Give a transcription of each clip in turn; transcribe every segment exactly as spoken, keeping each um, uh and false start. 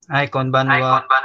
はい、こんばんは。 はい、こんばんは。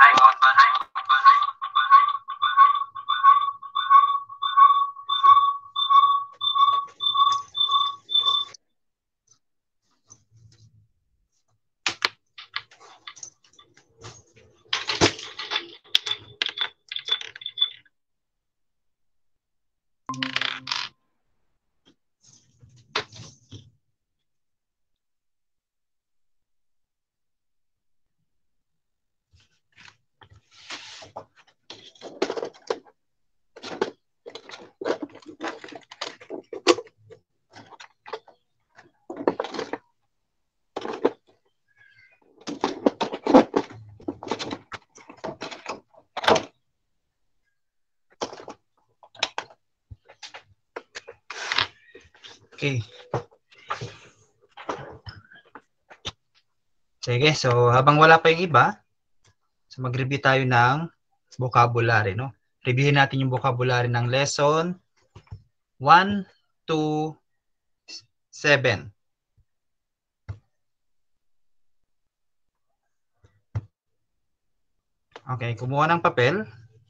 Okay. Sige, so habang wala pa yung iba, so mag-review tayo ng vocabulary, no? Reviewin natin yung vocabulary ng lesson one to seven. Okay, kumuha ng papel.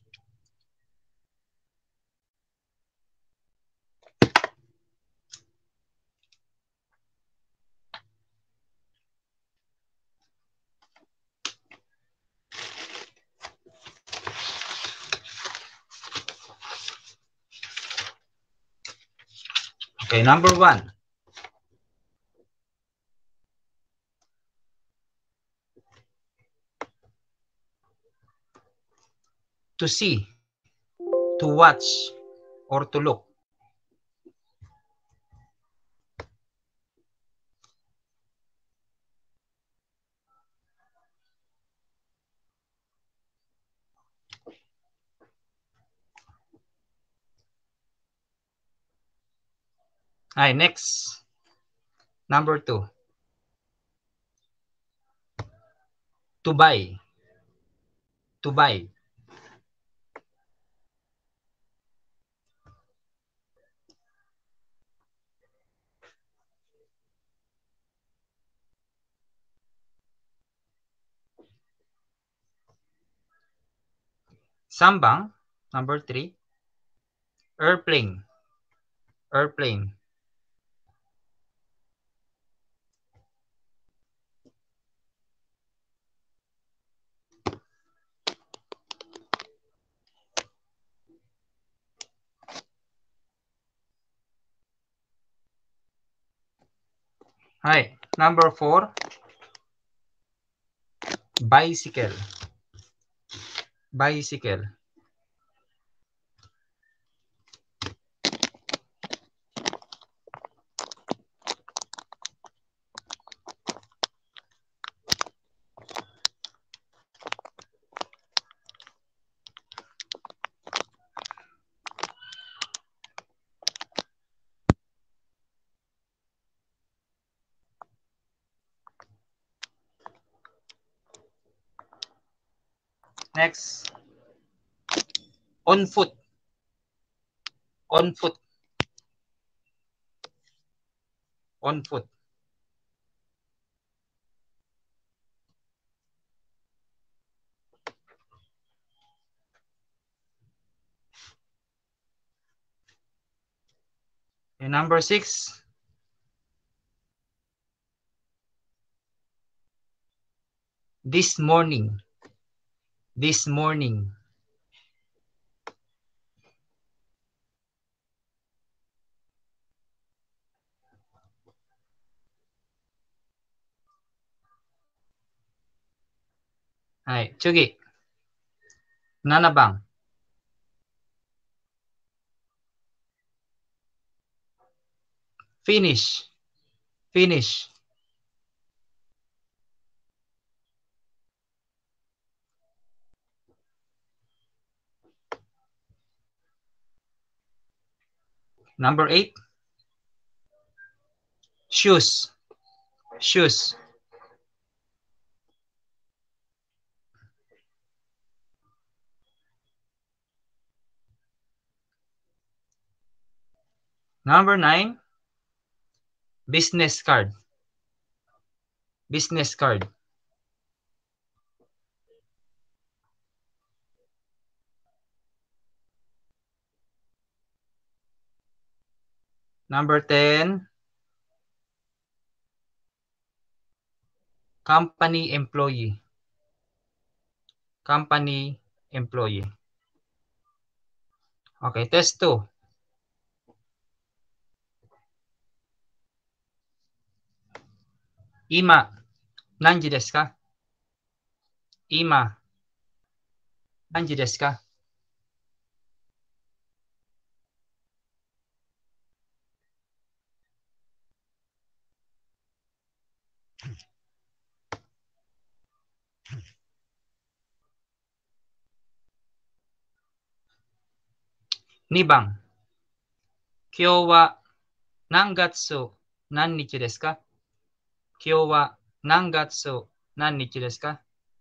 Okay, number one. To see, to watch, or to look. Ay, next. Number two. To buy. To buy. Sambang. Number three. Airplane. Airplane. Hi, number four. Bicycle. Bicycle. Next. On foot. On foot. On foot. And number six. This morning. This morning. Hi, Chugi. Nanabang. Finish. Finish. Number eight. Shoes. Shoes. Number nine. Business card. Business card. Number ten, company employee. Company employee. Okay, test two. Ima, nanji desu ka? Ima, nanji desu ka?にばん、今日は何月何日ですか？今日は何月何日ですか？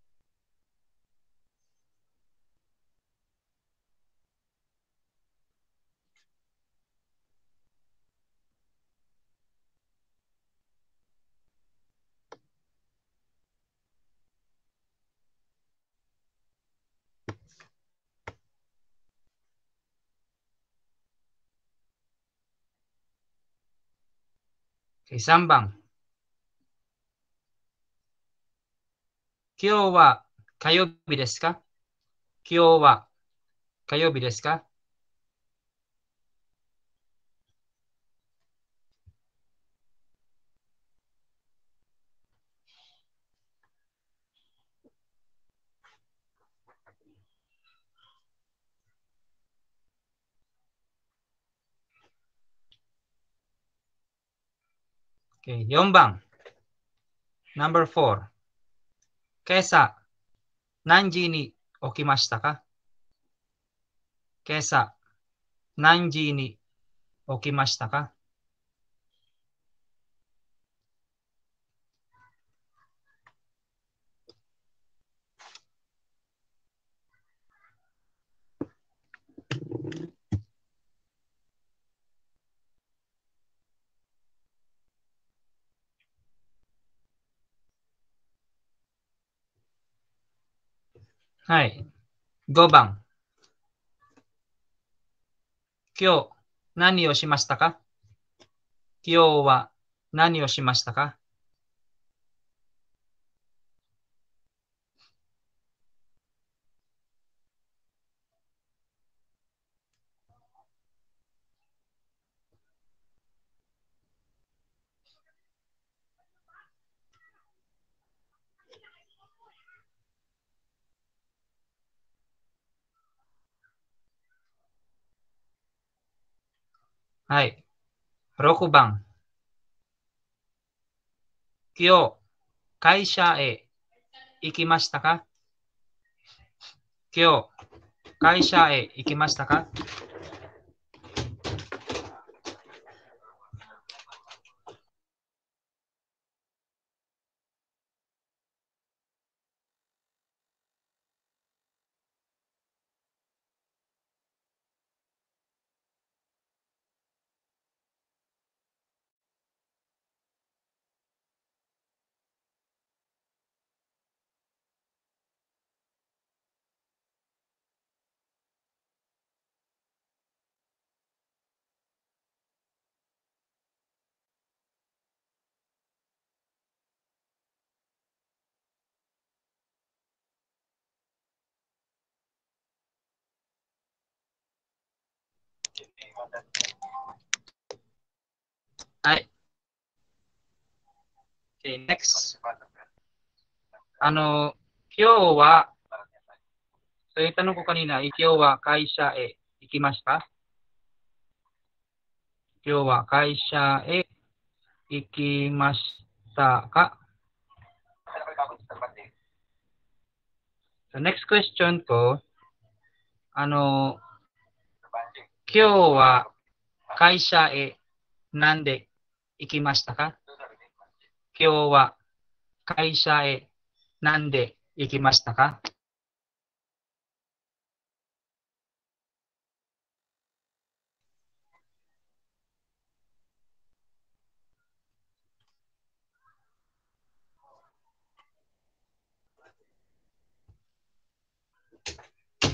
さんばん、今日は火曜日ですか？今日は火曜日ですか？よんばん、ナンバーフォー。今朝何時に起きましたか？今朝何時に起きましたか？はい。ごばん。今日何をしましたか？今日は何をしましたか？はい。ろくばん。今日会社へ行きましたか？今日会社へ行きましたか？はい。Okay, next. あの、今日は、そういったのこkanina、今日は会社へ行きました？今日は会社へ行きましたか？ So next question ko, あの、今日は会社へなんで行きましたか？今日は会社へなんで行きましたか？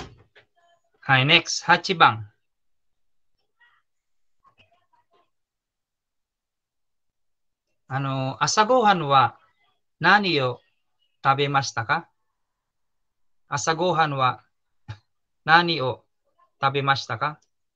はい、next、はちばん。 ano, asagohan wa nani yo tabemashita ka? Asagohan wa nani o tabemashita ka?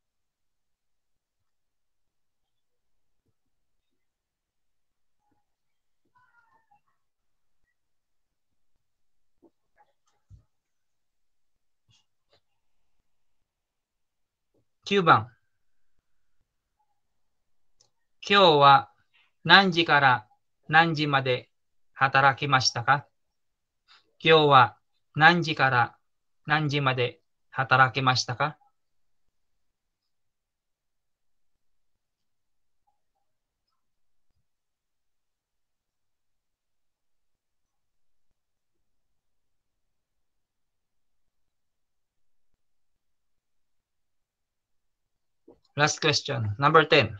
kiゅうばん。今日は何時から何時まで働きましたか？今日は何時から何時まで働きましたか？ Last question. Number ten.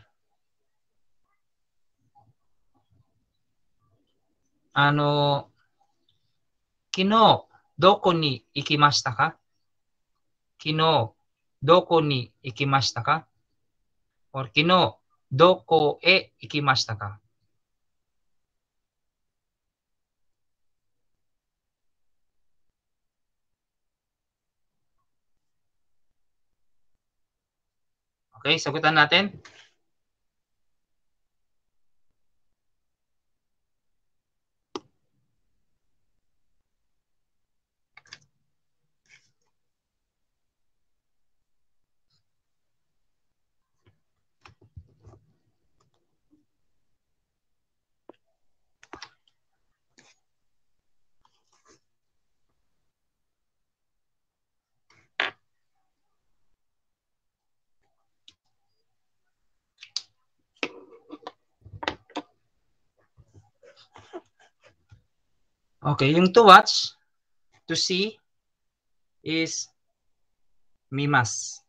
あの、昨日どこに行きましたか？昨日どこに行きましたか？ or 昨日どこへ行きましたか？ Okay, sagutan natin. Okay, yung to watch, to see is mimas.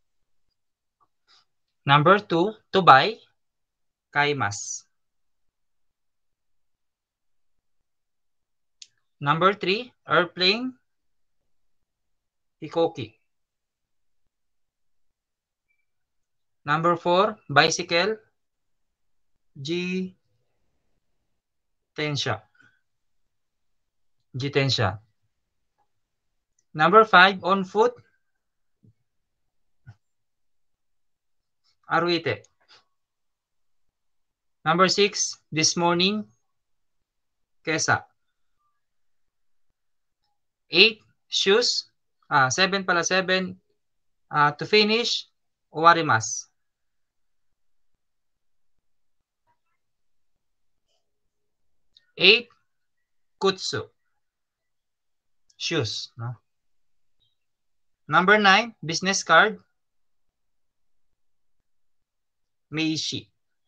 Number two, to buy, kaimas. Number three, airplane, hikoki. Number four, bicycle, jitensha. Jitensha. Number five, on foot, aruite. Number six, this morning, kesa. Eight, shoes. Ah, seven pala, seven. Uh, to finish, owarimasu. Eight, kutsu. Shoes. No? Number nine, business card. Meishi.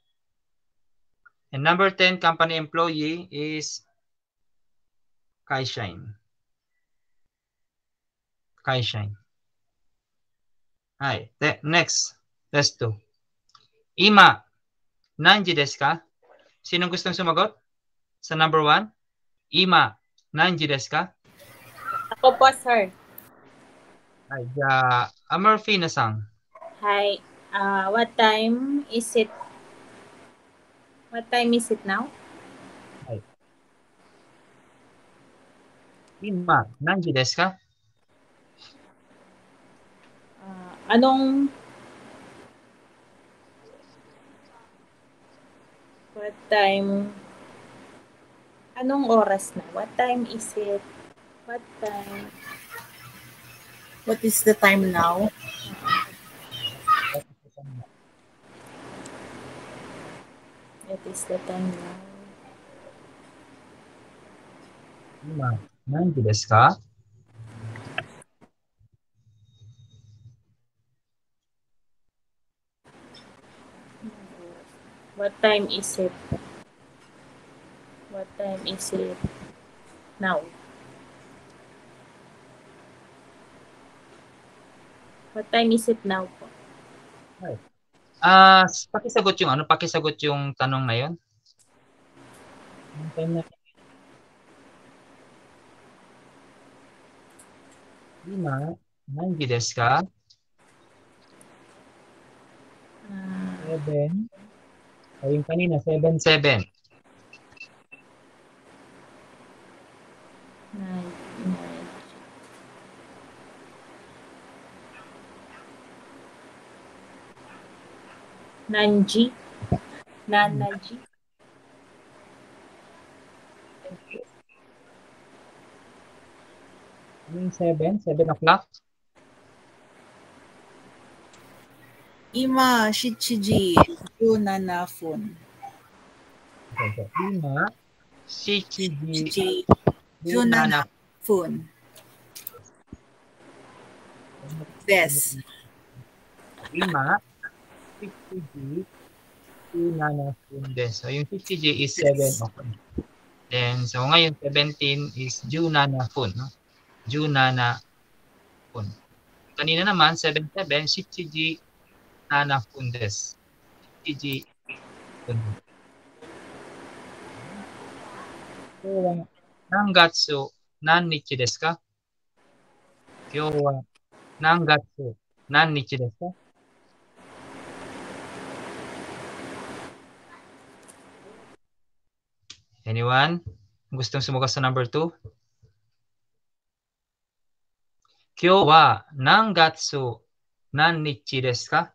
And number ten, company employee is kaishain. Kaishain. Hi. Next. Test two. Ima, nanji desu ka? Sinong gustong sumagot? Sa number one? Ima, nanji desu ka? Ako po, sir. Hi. Uh, Amarfina-san. Hi. Uh, what time is it? What time is it now? Hi. Ima, nanji desu ka? Uh, anong What time? Anong oras na? What time is it? What time? What is the time now? What is the time now? Ima, nanji desu ka? What time is it? What time is it now? What time is it now po? Ah, uh, pakisagot yung ano, pakisagot yung tanong na 'yon. Yung time na Ima, nanji desu ka? Uh, seven. O yung kanina, seven, seven. Nanji. Nanaji. Yung seven, seven o'clock. Ima shichiji junanafun. Ima shichiji Shichiji junana. junanafun. Des. Ima shichiji junanafun des. So yung shichiji is seven o'clock. Then so ngayon seventeen is junanafun, no? Junanafun. Kanina naman seven seven shichiji nanafun des. Shichiji fun. So, nangatsu nannichi desu ka? Kyou wa nangatsu nannichi desu ka? Anyone? Gustong sumukat sa number two? Kyou wa nangatsu nannichi desu ka?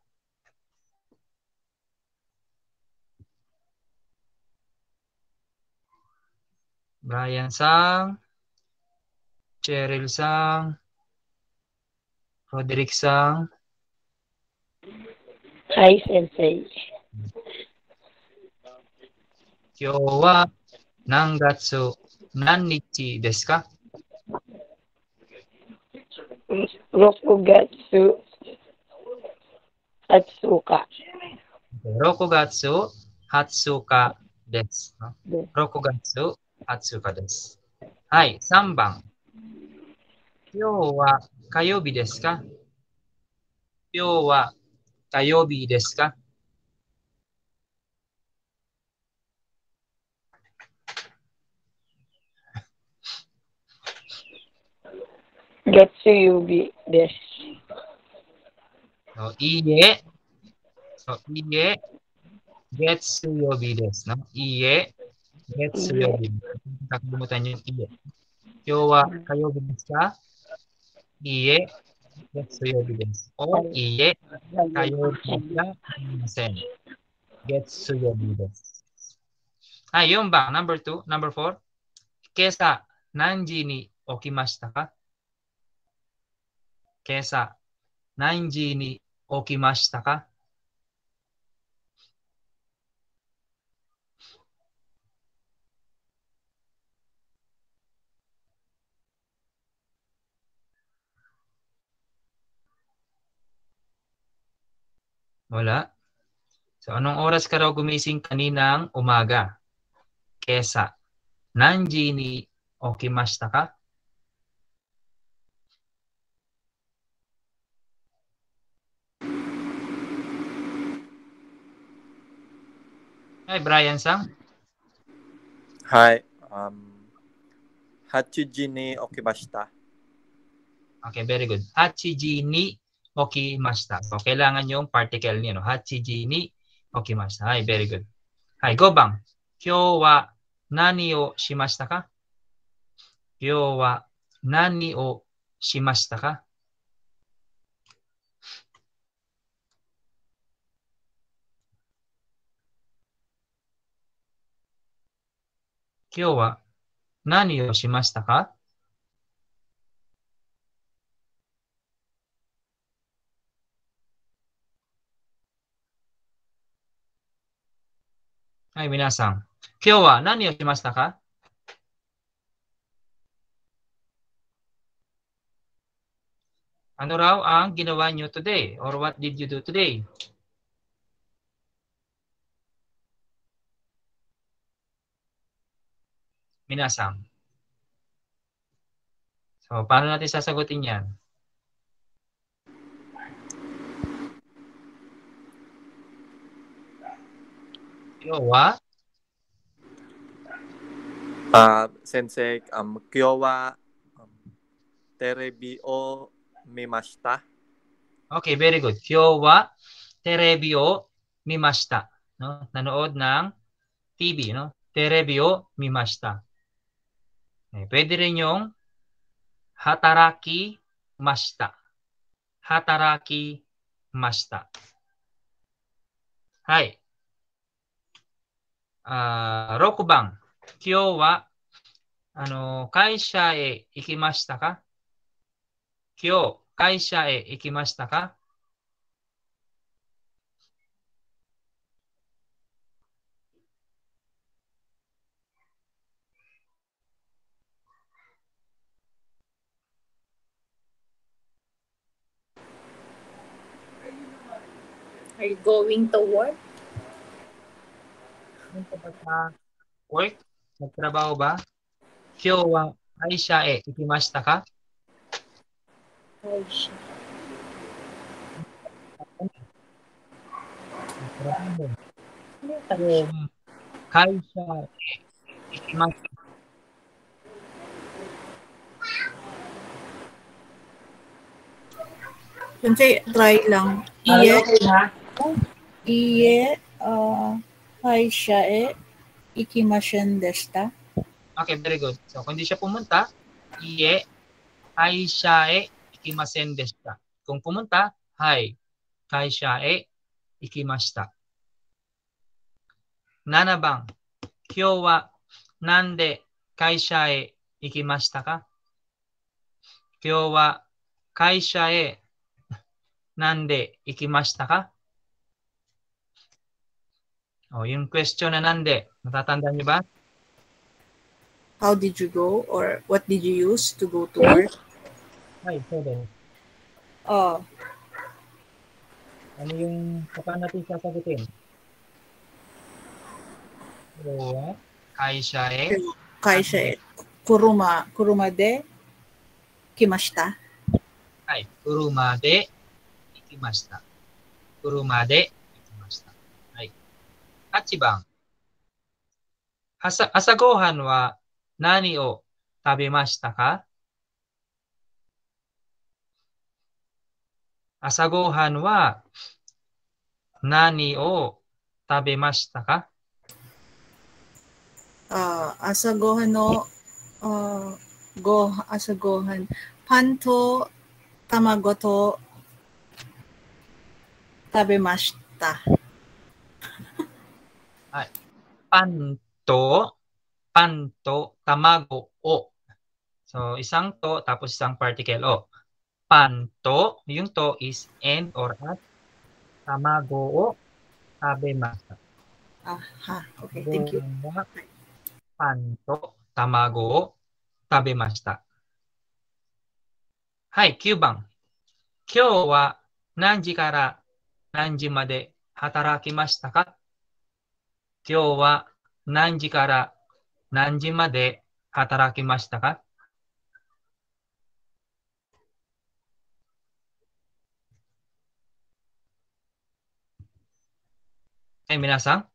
Brian Sang, Cheryl Sang, Roderick Sang. Hi, Sensei. Kyou wa nangatsu nannichi desu ka? Rokugatsu Hatsuka. Rokugatsu Hatsuka desu. No? Desu. Rokugatsu Hatsuka desu. Hai, three番. Kyou wa kayobi desu ka? Kyou wa kayobi desu ka? Getsuyubi desu. So, iie. So, iie. Getsuyobi desu. No? Iie. Getsuyobi. Nakalimutan yung iie. Kyou wa kayobi desu ka? Iie. Getsuyobi desu. O iie. Kayobi desu ka? Imasen. Getsuyobi desu. Ah, yung ba? Number two. Number four. Kesa, nanji ni okimashita ka? Kesa, nanji ni okimashita ka? Wala. So, anong oras ka raw gumising kaninang umaga? Kesa, nanji ni okimashita ka? Hi, Brian Sang. Hi. Um, Hachiji ni okimashita. Okay, very good. Hachiji ni okimashita. So, kailangan yung particle niya, no? Hachiji ni okimashita. Hi, very good. Hi, go bang. Kyou wa nani o shimashita ka? Kyou wa nani o shimashita ka? Kyou wa nani o shimashita ka? Hi, minasan. Kyou wa nani o shimashita ka? Ano raw ang ginawa nyo today? Or what did you do today? Minasan. So, paano natin sasagutin yan? Kyou wa? Uh, sensei, um, kyou wa um, terebi o mimashita. Okay, very good. Kyou wa terebi o mimashita. No? Nanood ng T V, no? Terebi o mimashita. Okay, pwede rin yung hataraki mashita. Hataraki mashita. はい。あー、ろくばん。今日は、あの、会社へ行きましたか？今日、会社へ行きましたか？ Are you going to work? Punta ba sa work? Nagtrabaho ba? Kyo wa kaisha e ikimashita ka? Kaisha. Nagtrabaho. Ano yung Kyo kaisha? wa kaisha e ikimashita ka? Sensei, try lang. Iye, iye, uh, kaisha e ikimashen deshita. Okay, very good. So, kung hindi siya pumunta, iye, kaisha e ikimasen deshita. Kung pumunta, hai, kaisha e ikimashita. Nanabang, kyo wa nande kaisha e ikimashita ka? Kyo wa kaisha e nande ikimashita ka? O, yung question na nande, natatandaan niyo ba? How did you go or what did you use to go to work? Ay, so then, Oh, ano yung paano natin sasagutin? So, kaisha e, kaisha e kuruma, kuruma de kimashita. ay, kuruma de ikimashita. Kuruma de ikimashita. Ay. Hachibang, asa, asagohan wa nani o tabemashita ka? Asagohan wa nani o tabemashita ka? Uh, asagohan no uh, go asagohan panto tamago to tabemashita. Ay. Panto, panto, tamago, o. So, isang to, tapos isang particle o. Panto, yung to is and or at. Tamago o, tabemashita. Ah, ha. Okay, thank you. Panto, tamago o, tabemashita. Hai, kiゅうばん. 今日は何時から何時まで働きましたか？今日は何時から何時まで働きましたか？はい、皆さん。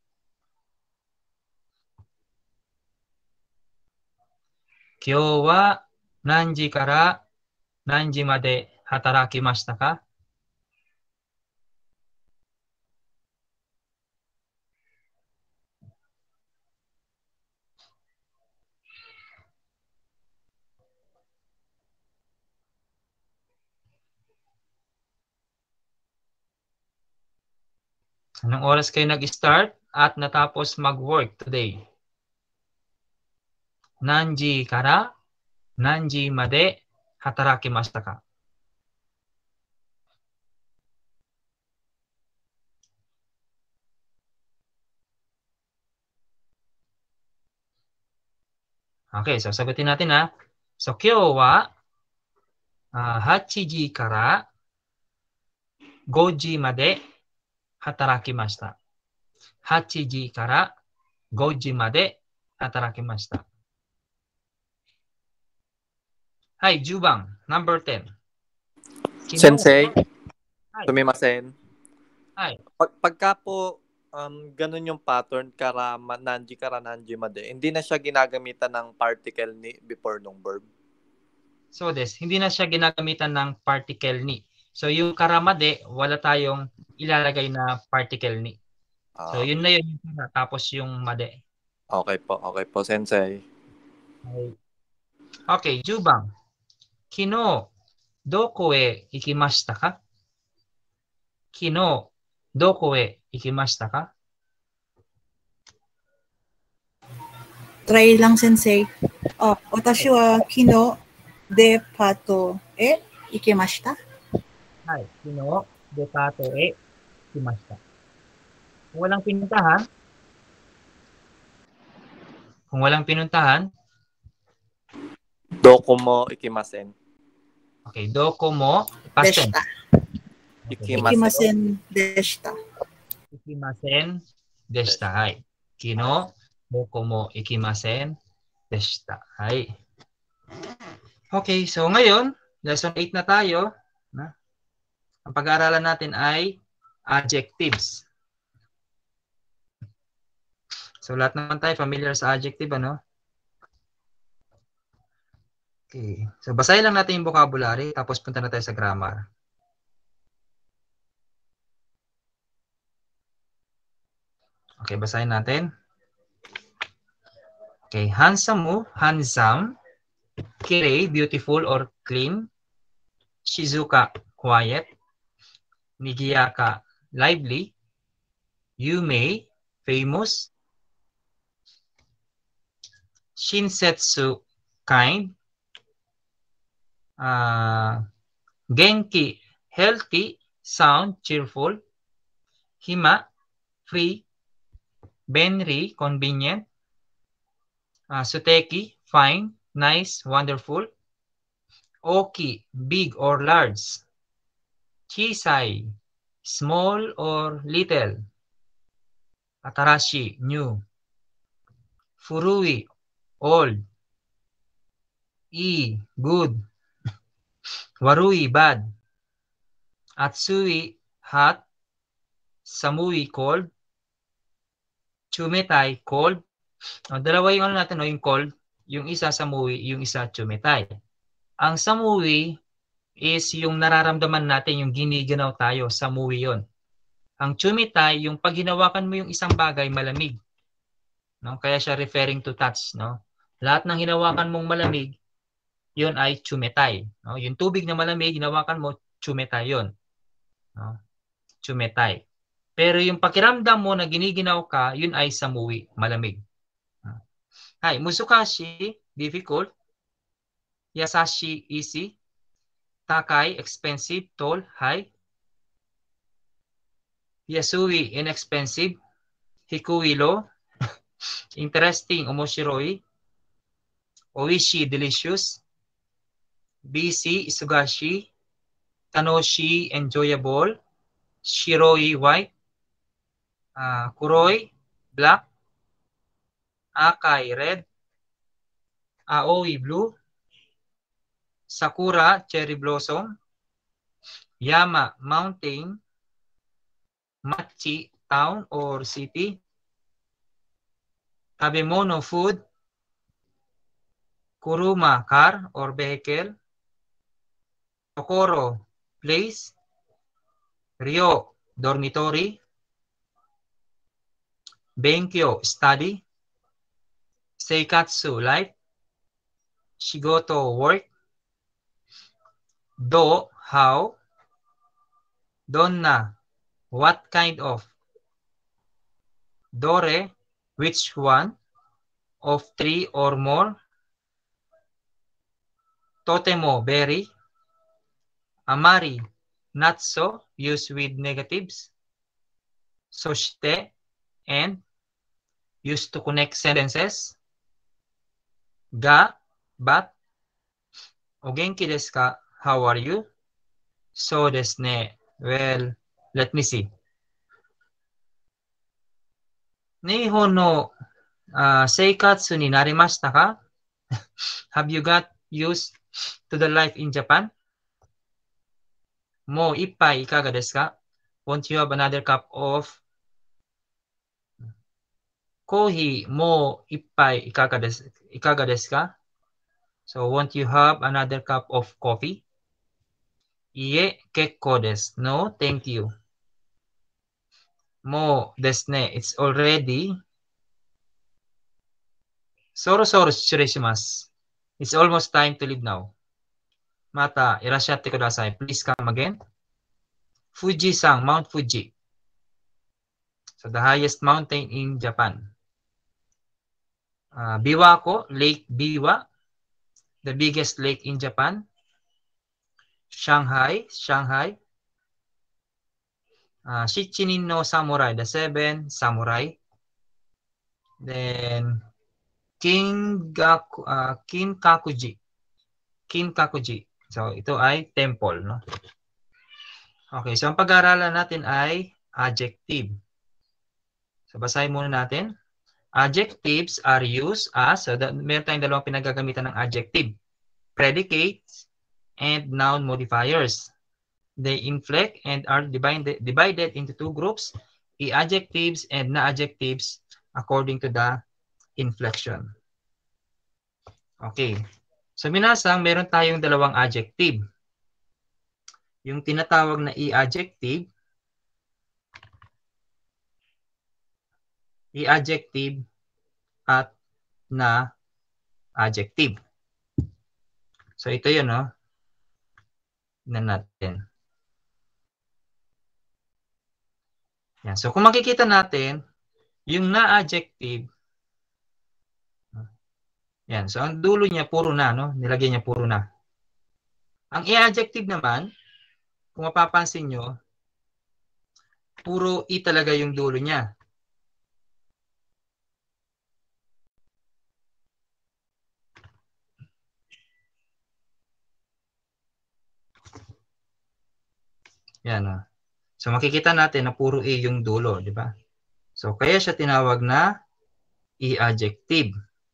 今日は何時から何時まで働きましたか？Anong oras kayo nag-start at natapos mag-work today? 何時から何時まで働きましたか? Okay, so sagutin natin ha. So, 今日はuh, はちじからごじまで働きました。はちじからごじまで働きました。はい、じゅうばん、number ten. Sensei, Hi. sumimasen. Hi. Pag, pagka po um, ganun yung pattern, karama, nanji kara nanji made, hindi na siya ginagamitan ng particle ni before nung verb. So this, hindi na siya ginagamitan ng particle ni. So yung karamade, wala tayong ilalagay na particle ni. So Ah, yun na yun, tapos yung made. okay po, okay po, Sensei. Okay, okay, Jubang. Kino, doko e ikimashita ka? Kino, Doko e ikimashita ka? Try lang, sensei. Ah, watashi wa kino depato e ikimashita. Hai, kino depato e ikimashita. Kung walang pinuntahan, kung walang pinuntahan, Dokomo ikimasen. okay, doko mo, past tense. Deshita. Okay, Ikimasen deshita. ikimasen deshita. Hai. Kino doko mo ikimasen deshita. Hai. Okay, so ngayon, lesson eight na tayo. Na? Ang pag-aaralan natin ay adjectives. So lahat naman tayo familiar sa adjective, ano? Okay. So basahin lang natin yung vocabulary tapos punta na tayo sa grammar. Okay, basahin natin. Okay, handsome mo, handsome. Kirei, beautiful or clean. Shizuka, quiet. Nigiyaka, lively. Yumei, famous. Shinsetsu, kind. Uh, genki, healthy, sound, cheerful. Hima, free. Benri, convenient. Uh, suteki, fine, nice, wonderful. Oki, big or large. Chisai, small or little. Atarashi, new. Furui, old. I, good. Warui, bad. Atsui, hot. Samui, cold. Chumetai, cold. O, dalawa yung ano natin, no, yung cold. Yung isa samui, yung isa chumetai. Ang samui is yung nararamdaman natin, yung giniginaw tayo, samui yon. Ang chumetai, yung pag hinawakan mo yung isang bagay, malamig. No? Kaya siya referring to touch. No? Lahat ng hinawakan mong malamig, yun ay chumetai. No? Yung tubig na malamig, hinawakan mo, chumetai yun. No? Chumetai. Pero yung pakiramdam mo na giniginaw ka, yun ay samui, malamig. Hai, musukashi, difficult. Yasashi, easy. Takai, expensive, tall, high. Yasui, inexpensive. Hikui, low. Interesting, omoshiroi. Oishi, delicious. Busy, isugashi. Tanoshi, enjoyable. Shiroi, white. Uh, kuroi, black. Akai, red. Aoi, blue. Sakura, cherry blossom. Yama, mountain. Machi, town or city. Tabemono, food. Kuruma, car or vehicle. Tokoro, place. Ryo, dormitory. Benkyo, study. Seikatsu, life. Shigoto, work. Do, how. Donna, what kind of. Dore, which one of three or more. Totemo, very. Amari, not so, used with negatives. Soshite, and, used to connect sentences. Ga, but. Ogenki desu ka? How are you? So desu ne. Well, let me see. Nihon no uh, seikatsu ni narimashita ka? Have you got used to the life in Japan? Mo ippai ikaga desu ka? Won't you have another cup of kohi? Mo ippai ikaga desu, ikaga desu ka? So won't you have another cup of coffee? Iie, kekko desu. No, thank you. Mo desu ne. It's already. Soro soro shirei-shimasu. It's almost time to leave now. Mata, irashatte kudasai. Please come again. Fuji-san, Mount Fuji. So the highest mountain in Japan. Uh, Biwako, Lake Biwa, the biggest lake in Japan. Shanghai, Shanghai. Uh, Shichinin no Samurai, the seven samurai. Then Kingaku, uh, Kinkakuji. Kinkakuji. So ito ay temple, no? Okay, so ang pag-aaralan natin ay adjective. So basahin muna natin. Adjectives are used as, so da, meron tayong dalawang pinagagamitan ng adjective. Predicates and noun modifiers. They inflect and are divided, divided into two groups, e-adjectives and na-adjectives according to the inflection. Okay. So minasang, meron tayong dalawang adjective. Yung tinatawag na e-adjective, e-adjective at na-adjective. So ito yun, no? Tignan natin. Yan. So kung makikita natin, yung na-adjective, yan. So ang dulo niya puro na, no? Nilagyan niya puro na. Ang i-adjective naman, kung mapapansin nyo, puro i talaga yung dulo niya. Yan, no? So makikita natin na puro i yung dulo, di ba? So kaya siya tinawag na i-adjective.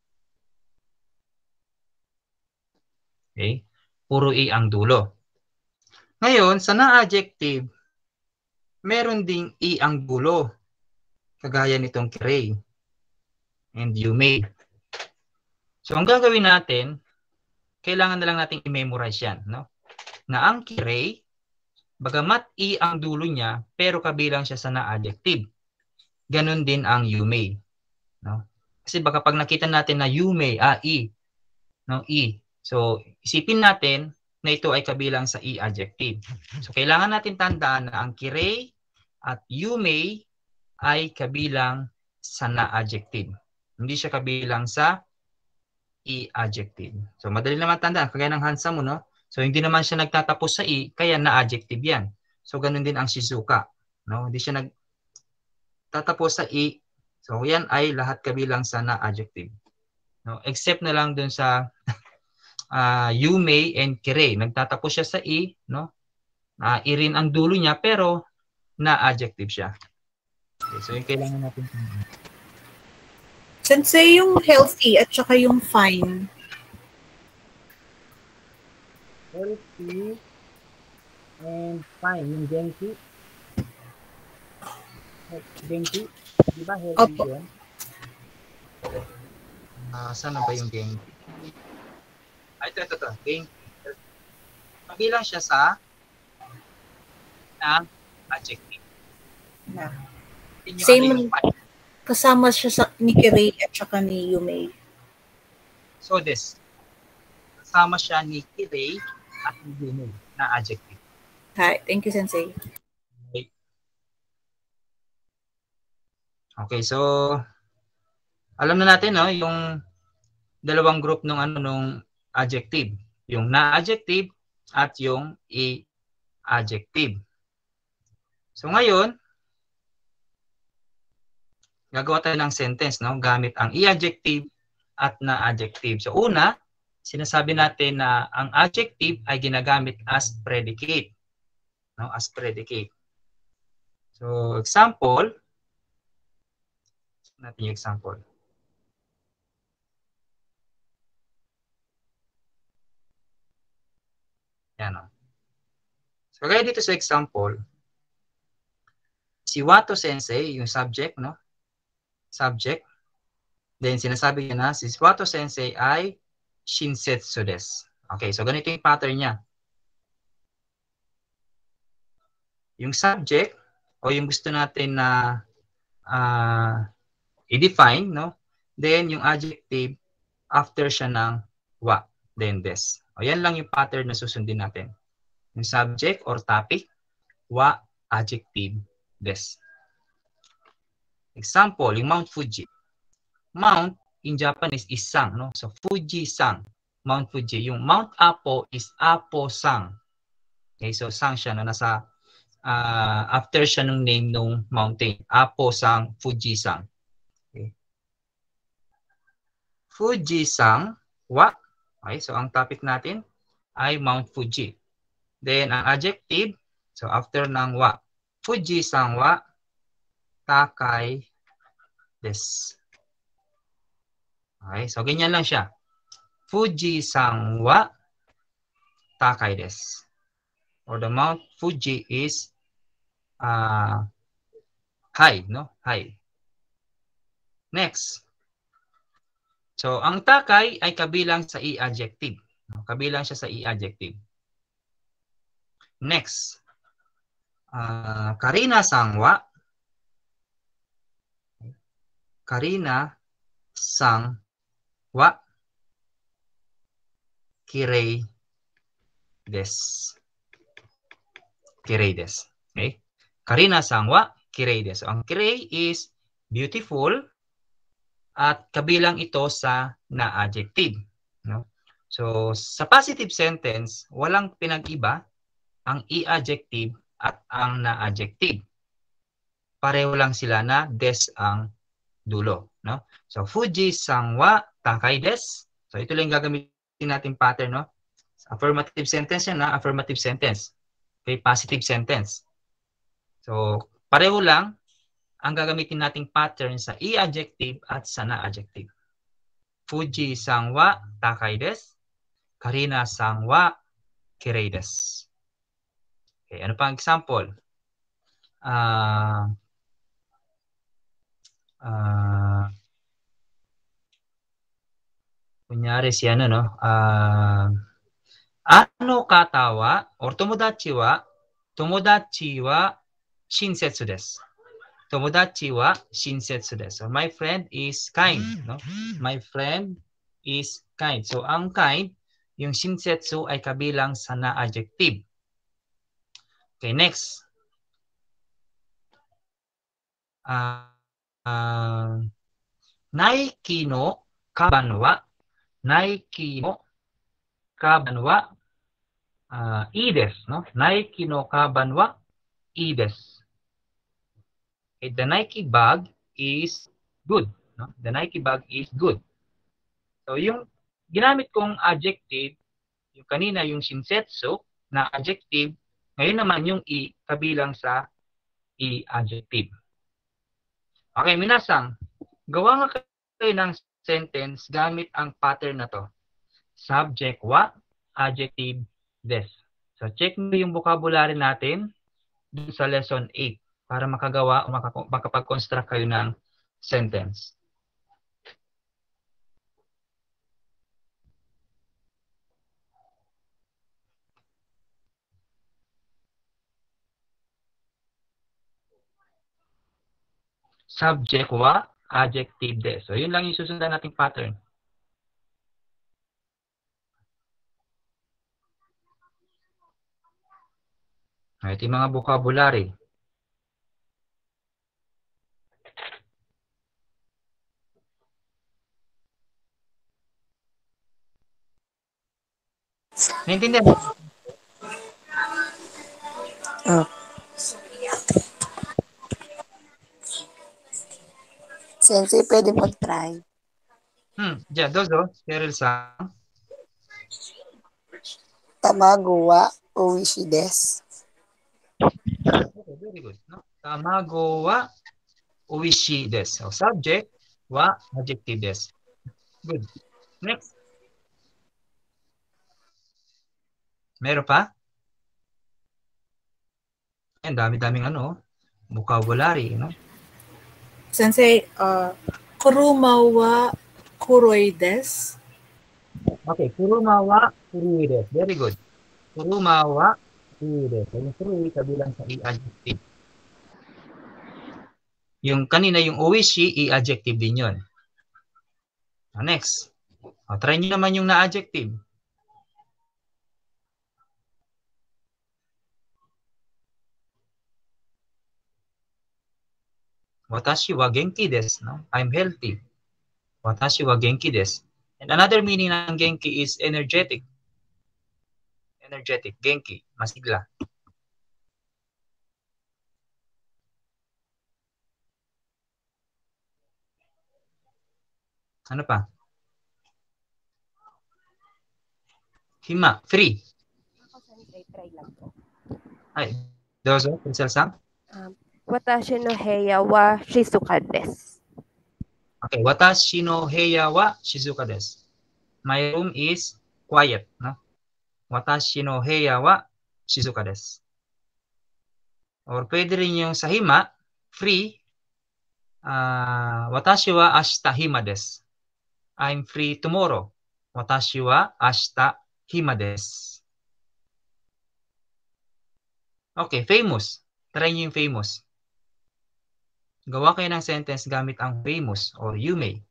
Okay? Puro i ang dulo. Ngayon, sa na-adjective, meron ding i ang dulo. Kagaya nitong Kiray and you may. So ang gagawin natin, kailangan na lang natin i-memorize yan, no? Na ang Kiray, bagamat i ang dulo niya, pero kabilang siya sa na-adjective. Ganon din ang you may. No? Kasi baka pag nakita natin na you may, ah, i, no, i. So, isipin natin na ito ay kabilang sa i-adjective. So, kailangan natin tandaan na ang Kiray at you may ay kabilang sa na-adjective. Hindi siya kabilang sa i-adjective. So, madali naman tandaan. Kagaya ng handsome mo, no? So, hindi naman siya nagtatapos sa i, kaya na-adjective yan. So, ganun din ang Shizuka. No? Hindi siya nagtatapos sa i. So, yan ay lahat kabilang sa na-adjective. No? Except na lang dun sa uh, you may and Kiray. Nagtatapos siya sa i. No? Uh, i rin ang dulo niya, pero na-adjective siya. Okay, so, yung kailangan natin. Sensei, yung healthy at saka yung fine. Healthy and fine. Yung Genki. Genki. Di ba healthy Opo. yun? Uh, saan na ba yung Genki? Ah, ito, ito, ito. Genki. Kabilang siya sa na adjective. Na. Yung Same, ano yung fine. kasama siya sa ni Kiray at saka ni Yumei. So this. Kasama siya ni Kiray at ni Yumei na adjective. Hi, thank you, Sensei. Okay. Okay, so alam na natin, no, yung dalawang group ng ano nung adjective, yung na-adjective at yung i-adjective. So ngayon, gagawa tayo ng sentence, no, gamit ang i-adjective at na-adjective. So una, sinasabi natin na ang adjective ay ginagamit as predicate, no, as predicate. So example, natin yung example. Yan, no. So kaya dito sa example, si Wato Sensei, yung subject, no? Subject. Then sinasabi niya na si Wato Sensei ay Shinsetsu desu. Okay, so ganito yung pattern niya. Yung subject o yung gusto natin na uh, i-define, no? Then yung adjective after siya ng wa, then des. O yan lang yung pattern na susundin natin. Yung subject or topic, wa, adjective, des. Example, yung Mount Fuji. Mount in Japanese is Sang, no? So Fuji-san, Mount Fuji. Yung Mount Apo is Apo-sang. Okay, so Sang siya, no? Nasa uh, after siya nung name nung mountain. Apo-sang, Fuji-sang. Okay. Fuji-sang wa. Okay, so ang topic natin ay Mount Fuji. Then ang adjective, so after ng wa, Fuji-sang wa takai desu. Okay, so ganyan lang siya. Fuji-san wa takai desu. Or the Mount Fuji is uh, high, no? High. Next. So, ang takay ay kabilang sa i-adjective. Kabilang siya sa i-adjective. Next. Uh, Karina-san wa Karina-san wa kirei desu. Kirei desu. Okay? Karina-san wa kirei desu. Ang kirei is beautiful at kabilang ito sa na-adjective. No? So, sa positive sentence, walang pinag-iba ang i-adjective at ang na-adjective. Pareho lang sila na des ang dulo. No? So, Fuji-san wa takai desu. So, ito lang gagamitin natin pattern. No? Affirmative sentence yan na, affirmative sentence. Okay, positive sentence. So, pareho lang ang gagamitin nating pattern sa i-adjective at sa na-adjective. Fuji-san wa takai desu. Karina-san wa kirei desu. Okay, ano pang example? Ah... Uh, uh, kunyari si ano, no? Uh, ano katawa or tomodachi wa tomodachi wa shinsetsu desu. Tomodachi wa shinsetsu desu. So my friend is kind, no? My friend is kind. So ang kind, yung shinsetsu ay kabilang sa na-adjective. Okay, next. Ah uh, uh, Nike no kaban wa Nike no kaban wa uh, ii desu, no? Nike no kaban wa ii desu. Okay, the Nike bag is good, no? The Nike bag is good. So yung ginamit kong adjective, yung kanina yung shinsetsu na adjective, ngayon naman yung i kabilang sa i adjective. Okay, minasang, gawa nga kayo ng sentence gamit ang pattern na to. Subject wa, adjective des. So check mo yung vocabulary natin dun sa lesson eight para makagawa o makapag-construct kayo ng sentence. Subject wa, adjective des. So yun lang yung susundan nating pattern. Ito yung mga vocabulary. Naintindihan mo? Oh. Sensei, pwede mag-try. Hmm, yeah, dozo, Cheryl-san. Tamago wa oishi desu. Okay, very good. No? Tamago wa oishi desu. So, subject wa adjective desu. Good. Next. Meron pa? Ang dami-daming ano, vocabulary, no? Sensei, uh, kuruma wa kuroi desu. Okay, kuruma wa kurui desu. Very good. Kuruma wa kurui desu. Yung kurui kabilang sa i-adjective. Yung kanina yung oishi, i-adjective din yun. Next. O, try nyo naman yung na-adjective. Watashi wa genki desu. No? I'm healthy. Watashi wa genki desu. And another meaning ng genki is energetic. Energetic. Genki. Masigla. Ano pa? Hima. Free. Try lang po. Ay. Dozo. Pencil-san. Um, Watashi no heya wa shizuka desu. Okay. Watashi no heya wa shizuka desu. My room is quiet. No? Watashi no heya wa shizuka desu. Or pwede rin yung sa hima, free. Uh, watashi wa ashita hima desu. I'm free tomorrow. Watashi wa ashita hima desu. Okay, famous. Try nyo yung famous. Gawa kayo ng sentence gamit ang famous or you may.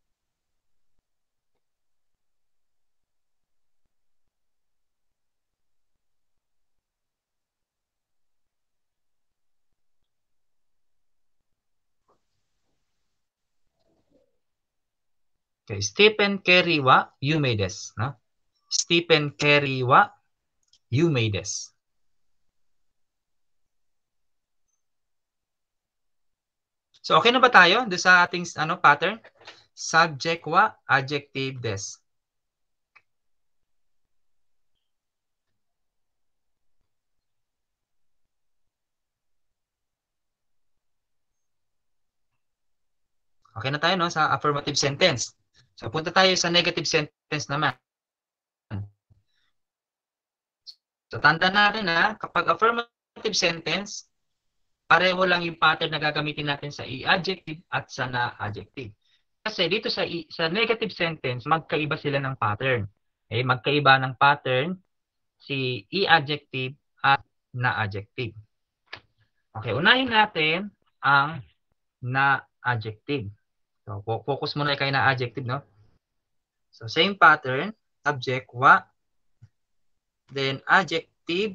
Okay, Stephen Curry wa yume desu. No? Stephen Curry wa yume desu. So, okay na ba tayo doon sa ating ano, pattern? Subject wa adjective desu. Okay na tayo no, sa affirmative sentence. So, punta tayo sa negative sentence naman. So, tanda natin na kapag affirmative sentence, pareho lang yung pattern na gagamitin natin sa i-adjective at sa na-adjective. Kasi dito sa, i, sa negative sentence, magkaiba sila ng pattern. Okay? Magkaiba ng pattern si i-adjective at na-adjective. Okay, unahin natin ang na-adjective. So, focus muna kayo na adjective, no? So, same pattern, subject, wa, then adjective,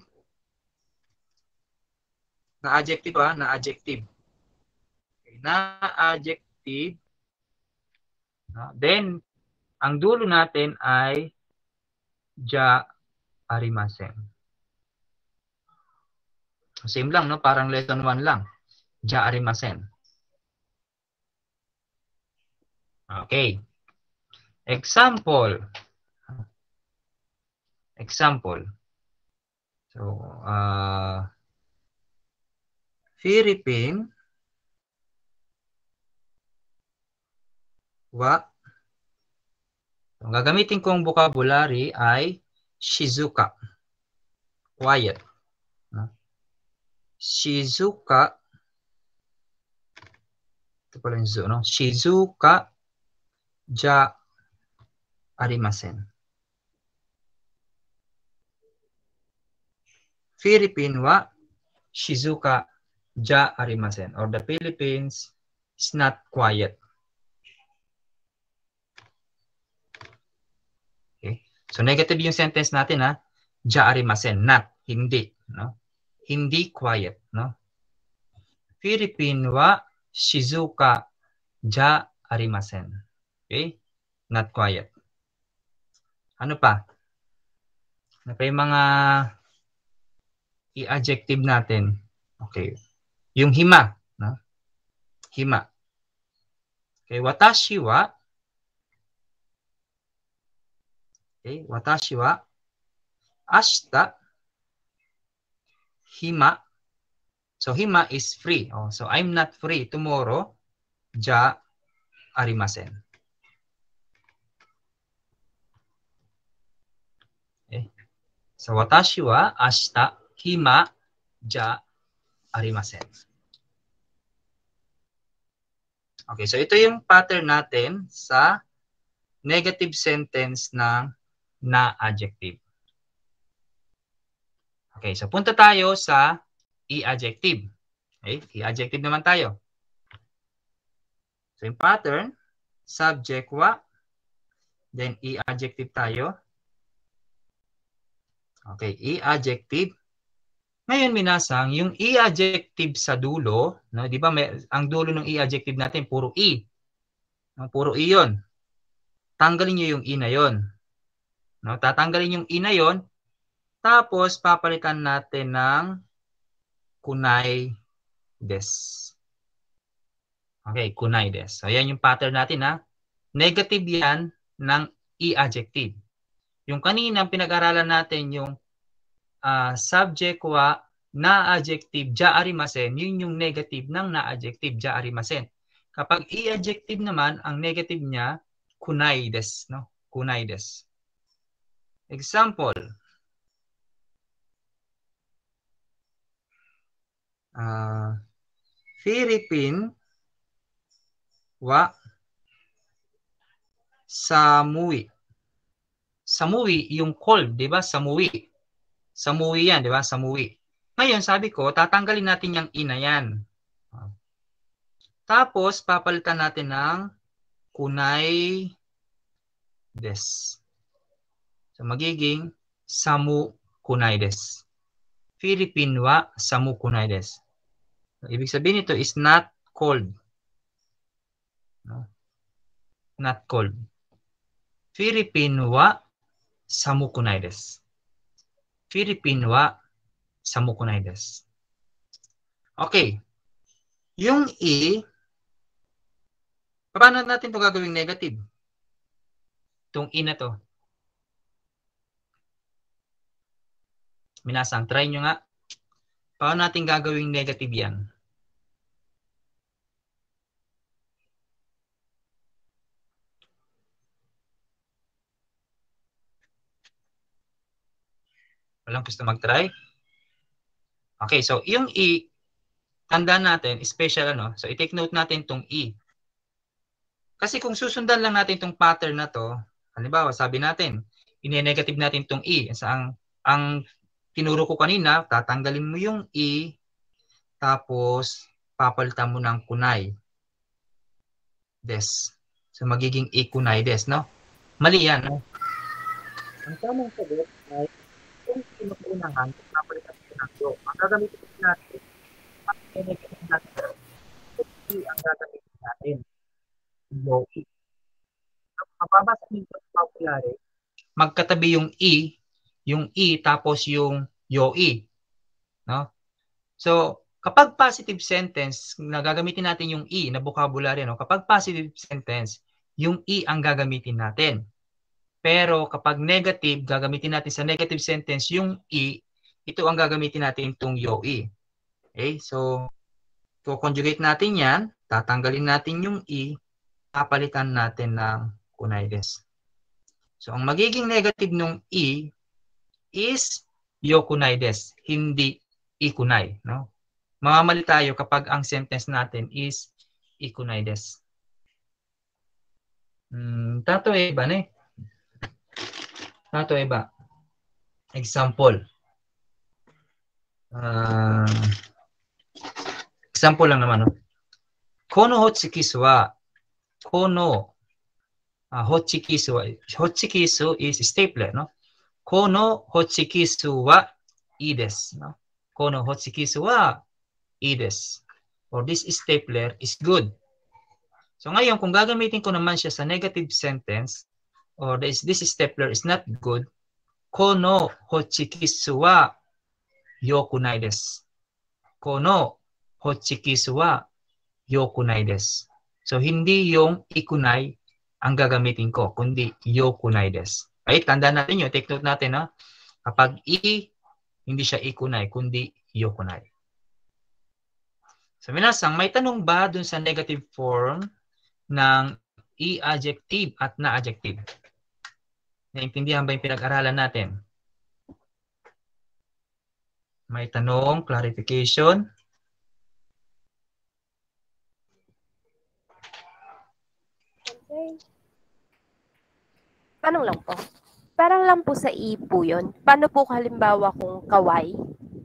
na adjective, ha? Na adjective. Okay, na adjective, no? Then, ang dulo natin ay ja arimasen. Same lang, no? Parang lesson one lang. Ja arimasen. Okay. Example. Example. So, uh, Philippine wa. Ang gagamitin kong vocabulary ay Shizuka. Quiet. Shizuka. Ito pala yung zo, no? Shizuka ja arimasen. Philippine wa Shizuka ja arimasen. Or the Philippines is not quiet. Okay. So negative yung sentence natin, ha? Ja arimasen. Not. Hindi. No? Hindi quiet. No? Philippine wa Shizuka ja arimasen. Okay? Not quiet. Ano pa? Ano pa yung mga i-adjective natin? Okay. Yung hima. No? Hima. Okay. Watashi wa. Okay. Watashi wa. Ashita. Hima. So, hima is free. Oh, so, I'm not free tomorrow. Ja arimasen. Okay. So, watashi wa ashita hima ja arimasen. Okay, so ito yung pattern natin sa negative sentence ng na-adjective. Okay, so punta tayo sa i-adjective. Okay, i-adjective naman tayo. So yung pattern, subject wa, then i-adjective tayo. Okay, i-adjective, Ngayon, minasang, yung e-adjective sa dulo, no, di ba, may, ang dulo ng e-adjective natin, puro e. No, puro e yun. Tanggalin nyo yung e na yun. No, tatanggalin yung e na yun, tapos papalitan natin ng kunay des. Okay, kunay des. So, yan yung pattern natin, ha. Negative yan ng e-adjective. Yung kanina pinag-aralan natin yung uh, subject wa na adjective ja arimasen, yun yung negative ng na adjective ja arimasen. Kapag e-adjective naman, ang negative niya kunay des, no? Kunay des. Example. Uh, Philippine wa samui. Samui, yung cold, di ba? Samui. Samui yan, di ba? Samui. Ngayon, sabi ko, tatanggalin natin yung ina yan. Tapos, papalitan natin ng kunay des. So, magiging samu kunay des. Philippine wa samu kunay des. So, ibig sabihin nito is not cold. No? Not cold. Philippine wa samu kunay des. Philippine wa samu kunay des. Okay. Yung e, paano natin ito gagawing negative? Itong e na to. Minasang, try nyo nga. Paano natin gagawing negative yan? Walang gusto mag-try? Okay, so yung e, tandaan natin, special ano, so i-take note natin itong e. Kasi kung susundan lang natin itong pattern na to, halimbawa, sabi natin, ine-negative natin itong e. So, ang, ang tinuro ko kanina, tatanggalin mo yung e, tapos papalitan mo ng kunay des. So, magiging e kunay des, no? Mali yan, no? Ang tamang sagot ay kung pinukunahan, papalitan mo ng do. Ang gagamitin natin, ine-negative natin, e ang gagamitin natin. Do. Mababasa nito sa vocabulary, magkatabi yung e, yung e tapos yung yo e, no? So, kapag positive sentence, nagagamitin natin yung e na vocabulary, no? Kapag positive sentence, yung e ang gagamitin natin. Pero kapag negative, gagamitin natin sa negative sentence yung e, ito ang gagamitin natin itong yo e. Okay? So, co-conjugate natin yan, tatanggalin natin yung e, papalitan natin ng kunay des. So, ang magiging negative ng e is yo kunay des, hindi i kunay, no? Mamamali tayo kapag ang sentence natin is i kunay des. Hmm, tato e ba ne? Tato e ba? Example. Uh, example lang naman, no? Kono hochikisu wa kono uh, hochikisu wa hochikisu is stapler, no? Kono hochikisu wa ii desu, no? Kono hochikisu wa ii desu. Or this stapler is good. So ngayon, kung gagamitin ko naman siya sa negative sentence, or this, this stapler is not good, kono hochikisu wa yokunai desu. Kono hochikisu wa yokunai desu. So hindi yung ikunai ang gagamitin ko, kundi yokunai desu. Ay, tandaan natin yun. Take note natin, ha? Kapag i, hindi siya ikunai, kundi yokunai. So, minasang, may tanong ba dun sa negative form ng i-adjective at na-adjective? Naintindihan ba yung pinag-aralan natin? May tanong, clarification? Okay. Tanong lang po. Parang lang po sa i po yun. Paano po halimbawa kung kawai?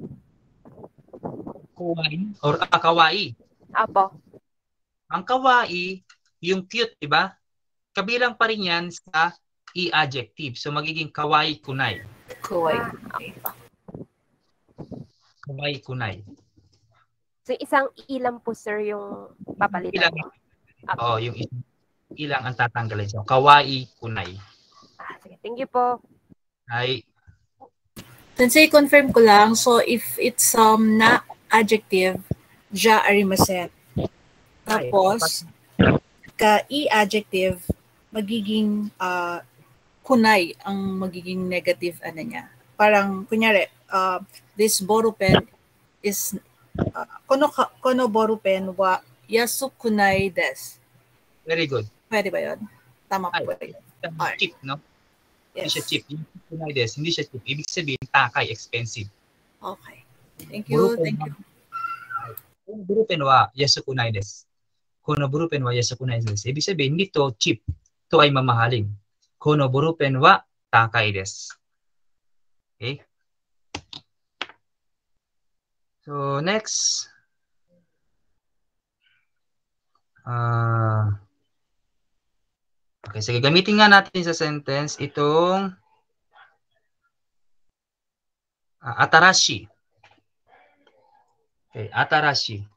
Kawaii or ah, kawaii. Apo. Ang kawaii, yung cute, di ba? Kabilang pa rin yan sa i-adjective. So, magiging kawaii kunai. Kawaii. Kawaii kunay. So, isang ilang po, sir, yung papalitan Ilang, mo? oh, yung isang ilang ang tatanggalin. So, kawaii kunay. Ah, sige. Thank you po. Ay, Sensei, confirm ko lang. So, if it's um na adjective, ja arimasen. Tapos, ka i-adjective, magiging uh, kunay ang magiging negative ano niya. Parang, kunyari, uh, this borupen is, uh, kono, kono borupen wa yasu kunay des. very good. Pwede ba yun? Tama Ay, po ba yun? cheap, no? Hindi Yes. siya cheap. Yung kunay des, hindi siya cheap. Ibig sabihin, takay, expensive. Okay. Thank you. Borupen Thank wa- you. Kono borupen wa yasu kunay des. Kono borupen wa yasu kunay des. Ibig sabihin, hindi to cheap. Ito ay mamahaling. Kono borupen wa takay des. Okay? So, next. Ah... Okay, sige, gamitin nga natin sa sentence itong uh, atarashi. Okay, atarashi.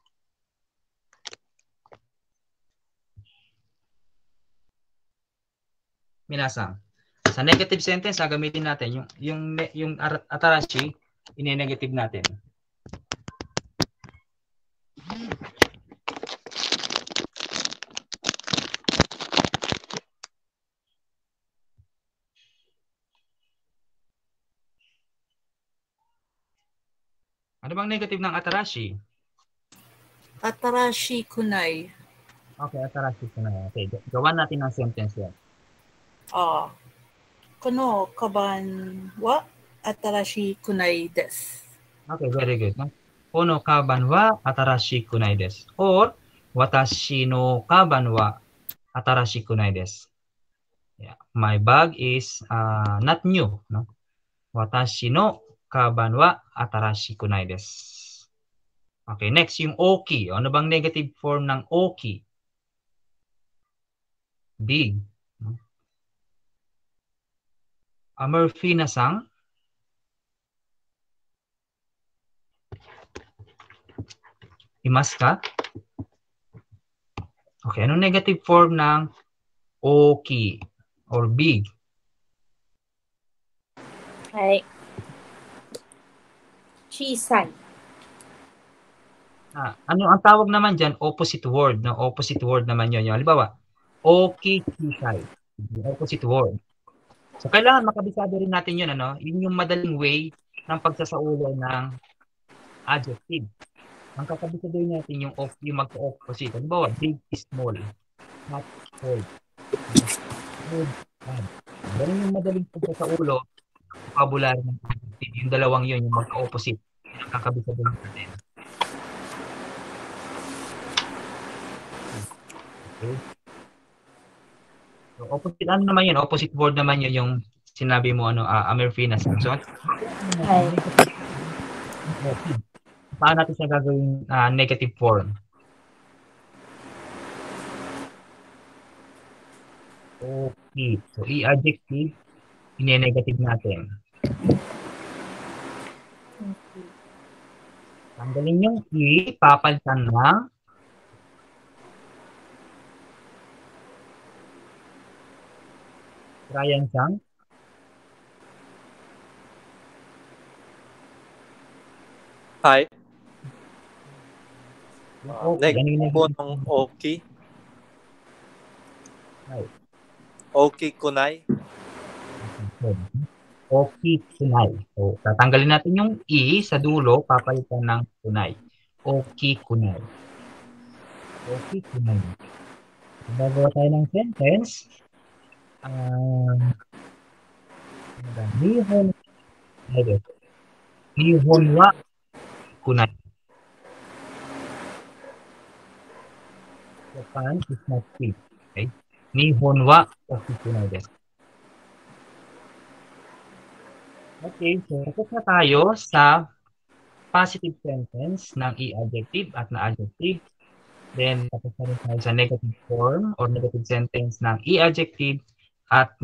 Minasang. Sa negative sentence, gagamitin natin yung yung yung atarashi, ine-negative natin. Ano bang negative ng atarashi? Atarashi kunay. Okay, atarashi ko na. Okay, gawan natin ng sentence yan. Ah. Kono kaban wa atarashi kunay des. Okay, very good. No? Kono kaban wa atarashi kunai desu. Or, watashi no kaban wa atarashi kunai desu. Yeah. My bag is uh, not new. No? Watashi no kaban wa atarashi kunai desu. Okay, next, yung oki. Ano bang negative form ng oki? Big. No? Amorphina-san. Imas ka? Okay, anong negative form ng oki or big? Ay. Chisay. Ah, ano ang tawag naman diyan? Opposite word, no? Opposite word naman 'yon. Yung halimbawa, oki chisay. Opposite word. So kailangan makabisado rin natin 'yun, ano? Yun yung madaling way ng pagsasaulo ng adjective. Ang kakabisaduhin natin yung of yung magka-opposite. Halimbawa, big is small. Not small. Good, bad. Ganun yung madaling pagsasaulo vocabulary ng adjective. Yung dalawang 'yun, yung magka-opposite. Ang kakabisaduhin natin. Okay. So, opposite ano naman yun? Opposite word naman yun yung sinabi mo, ano, uh, Amerfinas. So, Ay. paano natin siya gagawin uh, negative form? Okay. So, i-adjective, ine-negative natin. Tanggalin yung i, papalitan ng Ryan Sang. Hi. Uh, Next po ng oki. Hi. Oki kunay. Oki kunay. So, tatanggalin natin yung i sa dulo, papalitan ng kunay. Oki kunay. Oki kunay. Gagawa tayo ng sentence. Um, Nihon Nihon wa kunai. Japan is not cheap. Okay? Nihon wa kunai desu. Okay, so tapos na tayo sa positive sentence ng i-adjective at na-adjective. Then, tapos na rin tayo sa negative form or negative sentence ng i-adjective at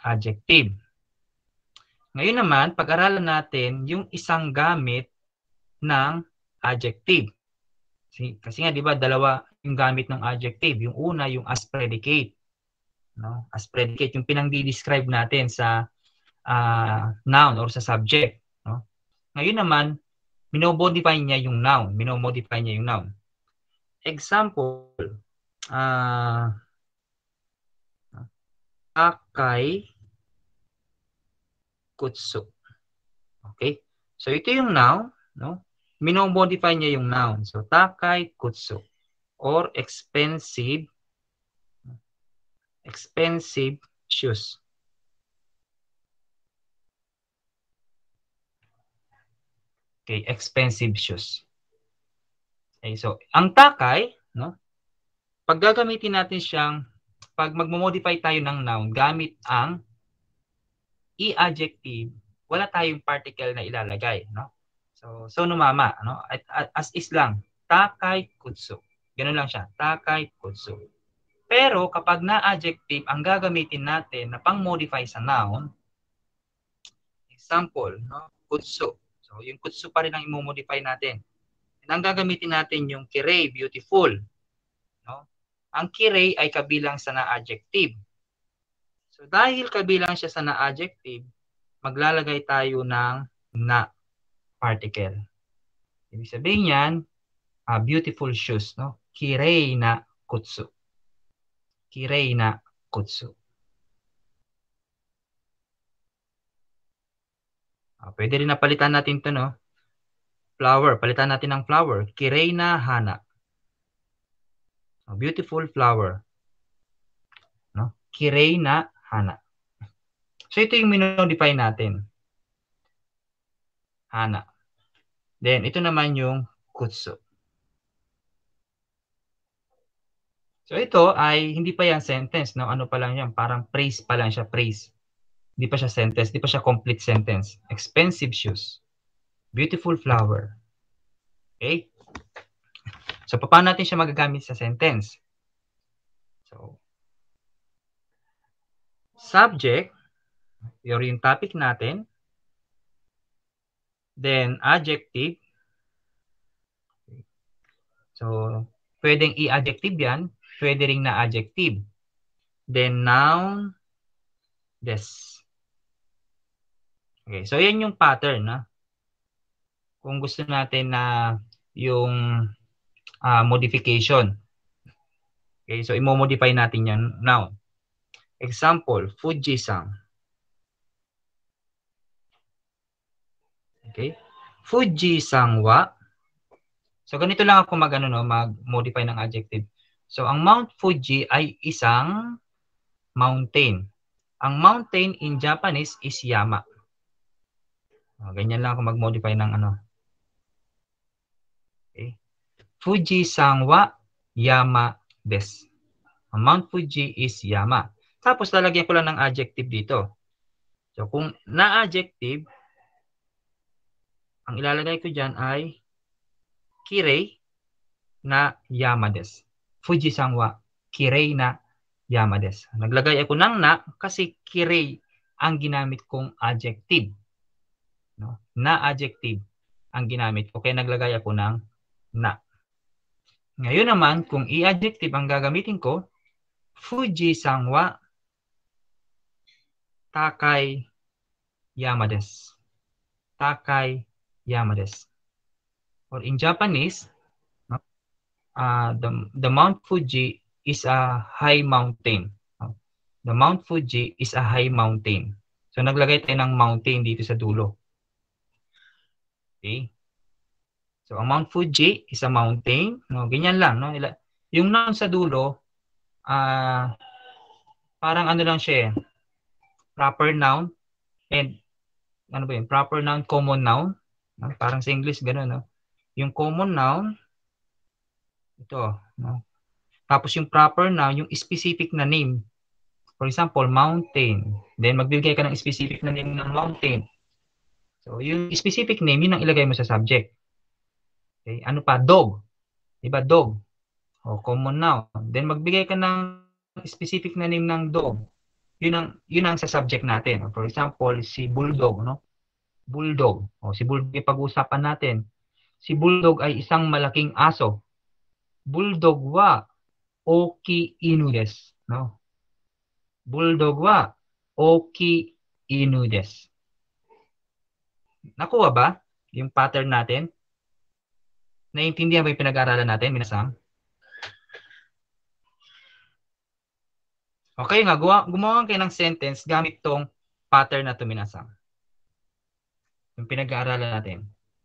na-adjective. Ngayon naman, pag-aralan natin yung isang gamit ng adjective. Kasi, kasi nga, di ba, dalawa yung gamit ng adjective. Yung una, yung as predicate. No? As predicate, yung pinang-describe natin sa uh, noun or sa subject. No? Ngayon naman, minomodify niya yung noun. Minomodify niya yung noun. Example, ah, uh, Takai Kutsu. Okay? So, ito yung noun. No? Minomodify niya yung noun. So, Takai Kutsu. Or expensive expensive shoes. Okay, expensive shoes. Okay, so ang takay, no? Pag gagamitin natin siyang, pag magmo-modify tayo ng noun gamit ang i-adjective, wala tayong particle na ilalagay, no? So so numama, no? As is lang, Takai Kutsu. Ganun lang siya, Takai Kutsu. Pero kapag na-adjective, ang gagamitin natin na pang-modify sa noun, example, no? Kutsu. So, yung kutsu pa rin ang i-modify natin. And ang gagamitin natin yung kirei, beautiful. No? Ang kirei ay kabilang sa na-adjective. So, dahil kabilang siya sa na-adjective, maglalagay tayo ng na particle. Ibig sabihin yan, uh, beautiful shoes. No? Kirei na kutsu. Kirei na kutsu. Uh, pwede rin napalitan natin ito, no? Flower. Palitan natin ng flower. Kirei na hana. A beautiful flower. No? Kirei na hana. So, ito yung minodify natin. Hana. Then, ito naman yung kutsu. So, ito ay hindi pa yan sentence, no? Ano pa lang yan? Parang praise pa lang siya. Praise. Di pa siya sentence, di pa siya complete sentence. Expensive shoes. Beautiful flower. Okay? So, paano natin siya magagamit sa sentence? So, subject, yun yung topic natin. Then, adjective. So, pwedeng i-adjective yan. Pwede ring na-adjective. Then, noun, des. Okay, so yan yung pattern, na kung gusto natin na yung uh, modification. Okay, so imo-modify natin yan noun. Example, Fuji-san. Okay? Fuji-san wa. So ganito lang ako mag ano no, mag-modify ng adjective. So ang Mount Fuji ay isang mountain. Ang mountain in Japanese is yama. Oh, ganyan lang ako mag-modify ng ano. Okay. Fuji-san wa yama desu. Ang Mount Fuji is yama. Tapos lalagyan ko lang ng adjective dito. So kung na-adjective, ang ilalagay ko dyan ay kirei na yama desu. Fuji-san wa kirei na yama desu. Naglagay ako ng na kasi kirei ang ginamit kong adjective. No? Na adjective ang ginamit ko. Kaya naglagay ako ng na. Ngayon naman, kung i-adjective ang gagamitin ko, Fuji-san wa takai yama desu. Takai yama desu. Or in Japanese, no? uh, the, the Mount Fuji is a high mountain. No? The Mount Fuji is a high mountain. So naglagay tayo ng mountain dito sa dulo. Okay. So, ang Mount Fuji is a mountain. No? Ganyan lang. No? Yung noun sa dulo, uh, parang ano lang siya eh. Proper noun. And, ano ba yun? Proper noun, common noun. No? Parang sa English, gano'n. No? Yung common noun, ito. No? Tapos yung proper noun, yung specific na name. For example, mountain. Then, magbibigay ka ng specific na name ng mountain. So, yung specific name, yun ang ilagay mo sa subject. Okay? Ano pa? Dog. Diba? Dog. O, common noun. Then, magbigay ka ng specific na name ng dog. Yun ang, yun ang sa subject natin. For example, si bulldog. No? Bulldog. O, si bulldog yung pag-uusapan natin. Si bulldog ay isang malaking aso. Bulldog wa oki inu desu. No? Bulldog wa oki inu desu. Nakuha ba yung pattern natin? Naiintindihan ba yung pinag-aaralan natin, minasang? Okay nga, gumawa, gumawa kayo ng sentence gamit tong pattern na ito, minasang. Yung pinag-aaralan natin.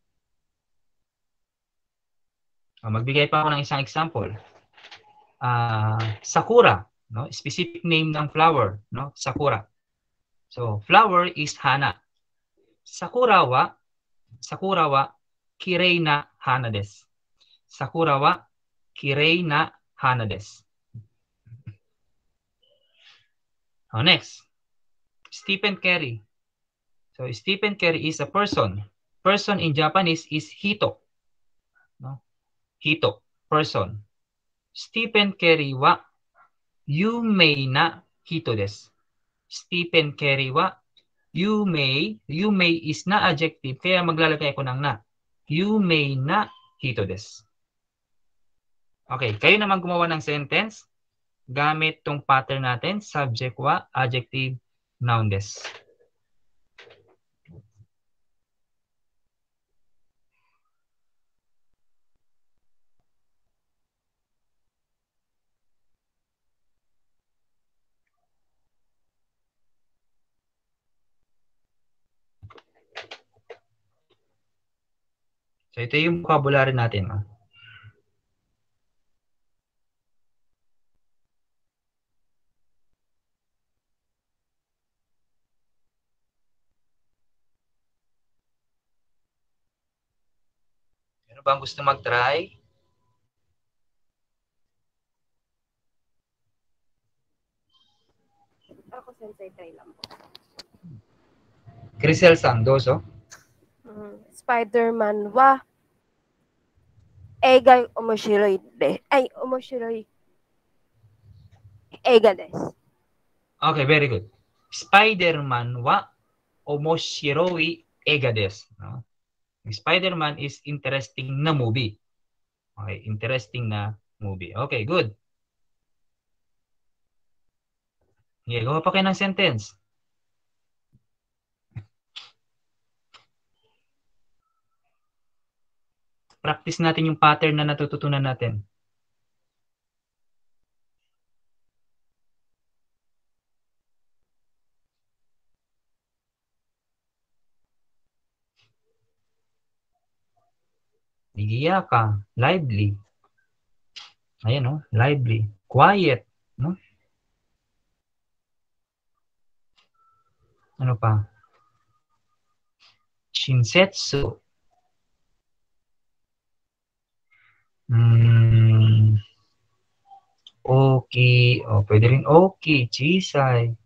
O, magbigay pa ako ng isang example. Uh, Sakura, no? Specific name ng flower, no? Sakura. So, flower is hana. Sakura wa, Sakura wa kirei na hana desu. Sakura wa kirei na hana desu. Oh, next, Stephen Curry. So, Stephen Curry is a person. Person in Japanese is hito. No? Hito, person. Stephen Curry wa yumei na hito desu. Stephen Curry wa yumei, yumei is na adjective, kaya maglalagay ako ng na. Yumei na hito desu. Okay, kayo naman gumawa ng sentence gamit tong pattern natin, subject wa, adjective, noun desu. So ito yung vocabulary natin. No? Meron bang gusto mag-try? Ako sensei try lang po. Crisel Sang, doso. Mm, Spider-Man wa eiga omoshiroi de. Ay, omoshiroi eiga desu. Okay, very good. Spider-Man wa omoshiroi eiga desu. No? Spider-Man is interesting na movie. Okay, interesting na movie. Okay, good. Okay, gawa pa kayo ng sentence. Practice natin yung pattern na natututunan natin. Ligiya ka, lively. Ayan, no? Lively. Quiet, no? Ano pa? Shinsetsu. Hmm. Okay. O, pwede rin okay. Chisay.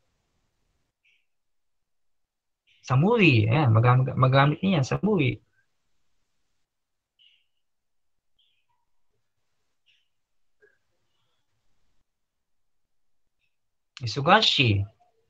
Sa movie. Ayan, magamit, magamit niya sa movie. Isugashi.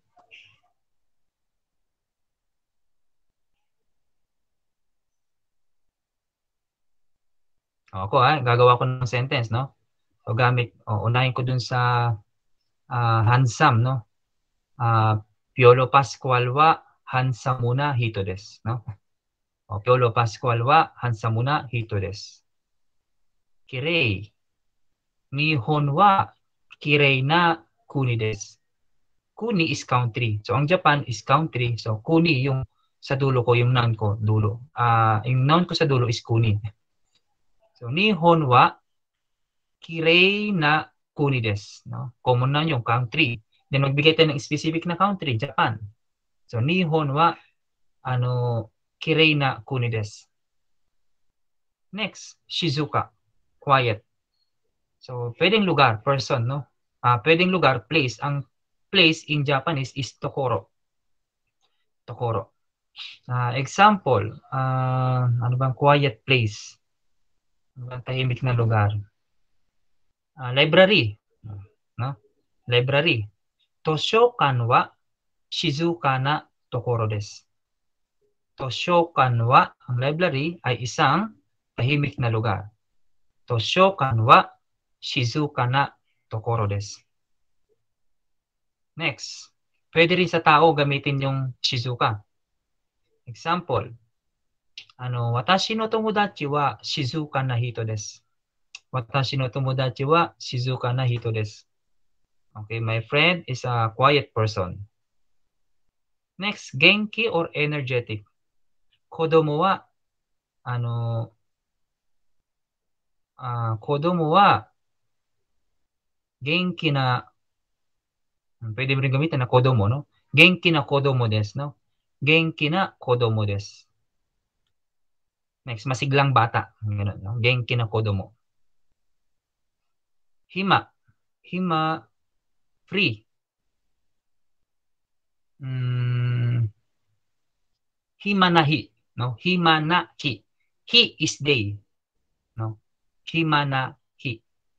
Ako ah, gagawa ko ng sentence, no? So gamit, oh, unahin ko dun sa uh, handsome, no? Uh, Piolo Pascual wa hansamuna hito desu, no? O, Piolo Pascual wa hansamuna hito desu. Kirei. Nihon wa kirei na kuni desu. Kuni is country. So ang Japan is country. So kuni yung sa dulo ko, yung noun ko, dulo. Uh, yung noun ko sa dulo is kuni. So, Nihon wa kirei na kuni desu. No? Common na yung country. Then, magbigay tayo ng specific na country, Japan. So, Nihon wa ano, kirei na kuni desu. Next, Shizuka. Quiet. So, pwedeng lugar, person, no? Uh, pwedeng lugar, place. Ang place in Japanese is Tokoro. Tokoro. Uh, example, uh, ano bang quiet place? Ang tahimik na lugar. Uh, library. No? Library. Toshokan wa shizuka na tokoro desu. Toshokan wa, ang library ay isang tahimik na lugar. Toshokan wa shizuka na tokoro desu. Next, pwede rin sa tao gamitin yung shizuka. Example, ano, watashi no tomodachi wa shizuka na hito desu. Watashi no tomodachi wa shizuka na hito desu. Okay, my friend is a quiet person. Next, genki or energetic. Kodomo wa, ano, uh, kodomo wa genki na, pwede mo rin gamitin na kodomo, no? Genki na kodomo desu, no? Genki na kodomo desu. Next, masiglang bata. Ganun, no? Genki na kodomo. Hima. Hima, free. Hmm, hima na hi. No? Hima na hi. Hi is day. No? Hima na hi.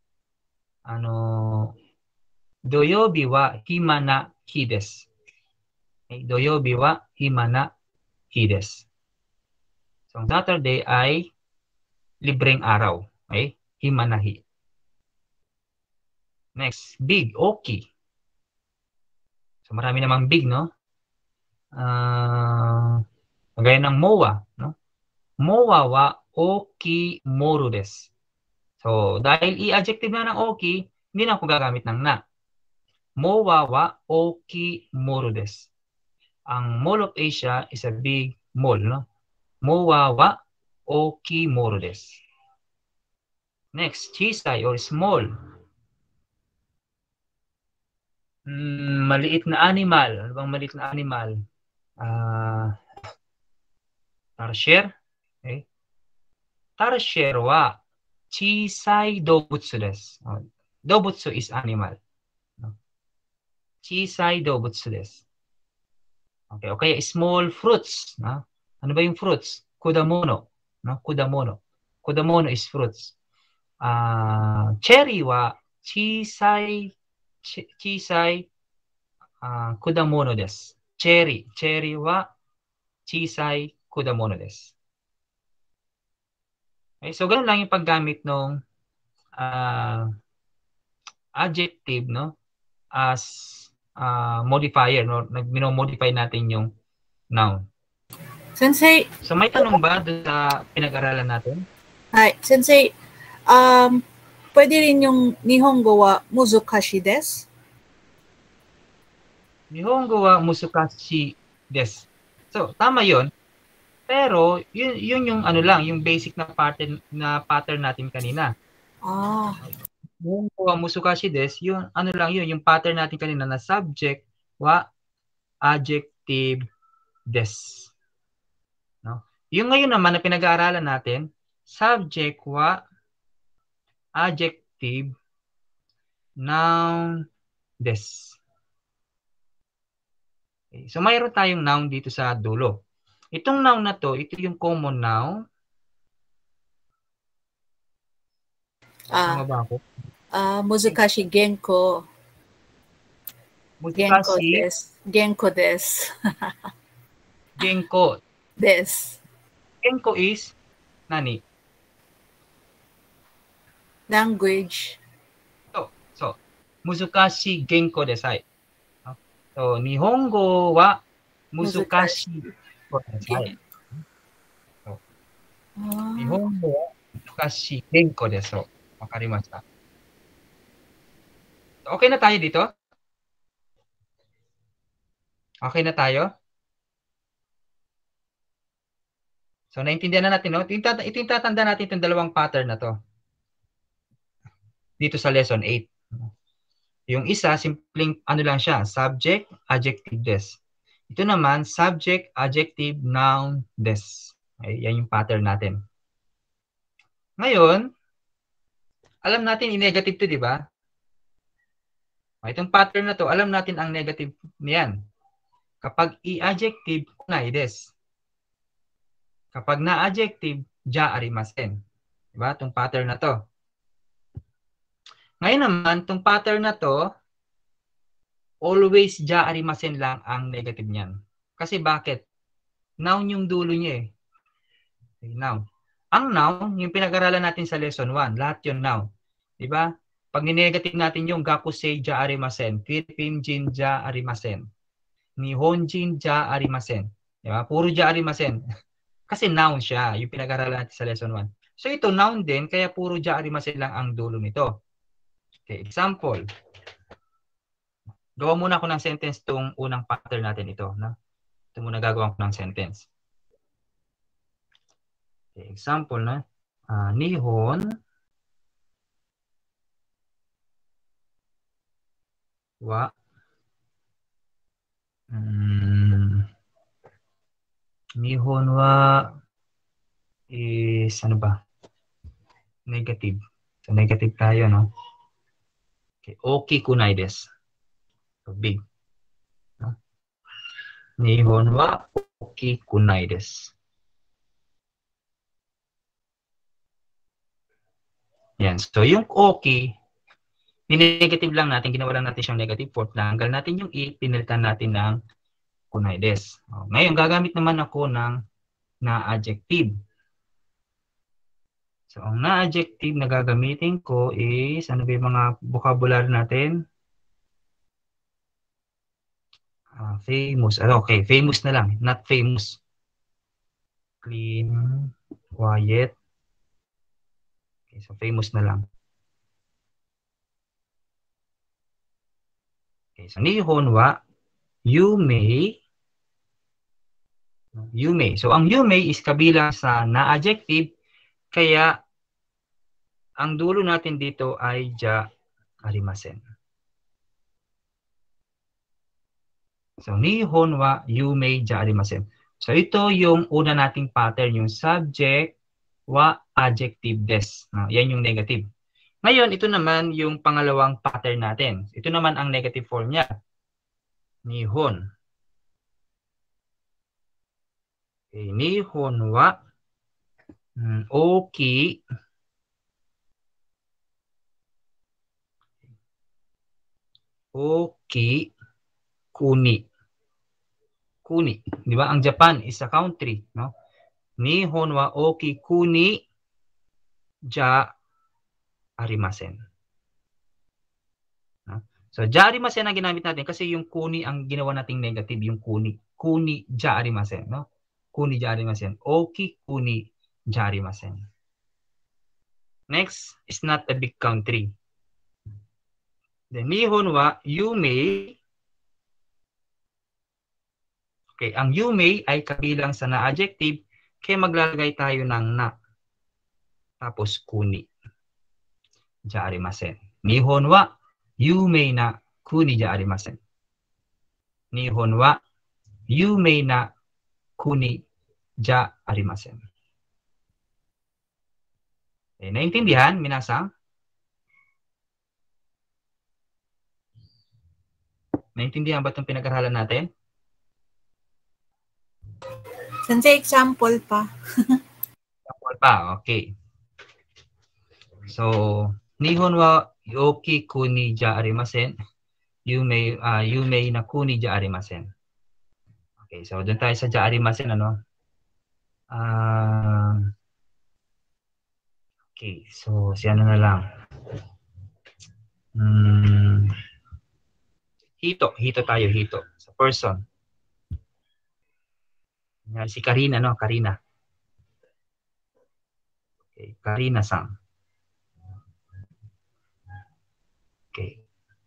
Ano, doyobi wa hima na hi desu. Okay? Doyobi wa hima na hi desu. So, Saturday ay libreng araw. Okay? Hima na hi. Next, big, oki. So, marami namang big, no? Uh, Gaya ng M O A, no? M O A wa oki moru desu. So, dahil i-adjective na ng oki, hindi na ako gagamit ng na. M O A wa oki moru desu. Ang Mall of Asia is a big mall, no? M O A wa oki moru desu. Next, chisai or small. Mm, maliit na animal. Ano bang maliit na animal? Ah... Uh, Tarsier. Okay. Tarsier wa chisai dobutsu desu. Dobutsu is animal. Chisai dobutsu desu. Okay, okay, small fruits, no? Ano ba yung fruits? Kudamono, no? Kudamono. Kudamono is fruits. Uh, cherry wa chisai ch chisai uh, kudamono desu. Cherry, cherry wa chisai kudamono desu. Okay, so ganoon lang yung paggamit ng uh, adjective, no, as uh, modifier, no, nag-modify natin yung noun. Sensei, so may tanong ba doon sa pinag-aralan natin? Hi, Sensei, um, pwede rin yung Nihongo wa muzukashi desu? Nihongo wa muzukashi desu. So, tama yon. Pero, yun, yun yung ano lang, yung basic na pattern, na pattern natin kanina. Ah. Nihongo wa muzukashi desu, yun, ano lang yun, yung pattern natin kanina na subject wa adjective desu. No? Yung ngayon naman na pinag-aaralan natin, subject wa adjective noun desu. Okay. So, mayroon tayong noun dito sa dulo. Itong noun na to, ito yung common noun. Ah, Tama ba ako? Uh, muzukashi genko. Genko Muzukashi desu. Genko desu. genko. Desu. Genko is nani? Language. So, so muzukashi genko desai. So, Nihongo wa muzukashi desai. So, Nihongo wa muzukashi genko desu. Wakarimashita. Okay na tayo dito? Okay na tayo? So, naintindihan na natin, no? Ito yung tatanda natin itong dalawang pattern na to. Dito sa lesson eight. Yung isa, simpleng ano lang siya, subject, adjective, des. Ito naman, subject, adjective, noun, des. Okay, yan yung pattern natin. Ngayon, alam natin i-negative to, di ba? Itong pattern na to, alam natin ang negative niyan. Kapag i-adjective, kunai des. Kapag na-adjective, ja arimasen. Diba? Itong pattern na to. Ngayon naman, itong pattern na to, always ja arimasen lang ang negative niyan. Kasi bakit? Noun yung dulo niya eh. Okay, noun. Ang noun, yung pinag-aralan natin sa lesson one, lahat yun noun. Di ba? Pag ninegative natin yung gakusei ja arimasen, Philippine ja arimasen, Nihonjin ja arimasen. Di ba? Puro ja arimasen. Kasi noun siya, yung pinag-aralan natin sa lesson one. So ito noun din, kaya puro ja arimasen lang ang dulo nito. Okay, example. Gawa muna ako ng sentence tong unang pattern natin ito. No? Ito muna gagawa ko ng sentence. Okay, example na. Uh, Nihon wa um, Nihon wa is ano ba? Negative. So negative tayo, no? Okay, oki kunai desu. So big. No? Nihon wa oki kunai desu. Yan. So yung oki, ni-negative lang natin, ginawa lang natin siyang negative fourth. Tanggal natin yung i, pinilitan natin ng kunai desu. Oh, ngayon, gagamit naman ako ng na-adjective. So, ang na-adjective na gagamitin ko is, ano ba yung mga vocabulary natin? Uh, famous. Ah, okay, famous na lang. Not famous. Clean, quiet. Okay, so famous na lang. Okay, so nihon wa you may you may. So ang you may is kabilang sa na-adjective, kaya ang dulo natin dito ay ja arimasen. So nihon wa you may ja arimasen. So ito yung una nating pattern, yung subject wa adjective des. No, yan yung negative. Ngayon, ito naman yung pangalawang pattern natin. Ito naman ang negative form niya. Nihon. Okay, nihon wa hmm, oki oki kuni. Kuni. Di ba? Ang Japan is a country. No? Nihon wa oki kuni ja arimasen. No? So, ja arimasen ang ginamit natin kasi yung kuni ang ginawa nating negative, yung kuni. Kuni ja arimasen. No? Kuni ja arimasen. Oki kuni ja arimasen. Next is not a big country. Then, nihon wa you may. Okay, ang you may ay kabilang sa na-adjective, kaya maglalagay tayo ng na. Tapos kuni. Ja arimasen. Nihon wa you may na kuni ja arimasen. Nihon wa you may na kuni ja arimasen. Okay, naintindihan, minasang? Naintindihan ba itong pinag-aralan natin? Sensei, example pa. Example pa, okay. So, nihon wa oki kuni ja arimasen. You may, uh, you may na kuni ja arimasen. Okay, so doon tayo sa ja arimasen, ano? Uh, okay, so si ano na lang. Hmm, hito, hito tayo, hito. Sa person. Yan, si Karina, no? Karina. Okay, Karina-san. Okay.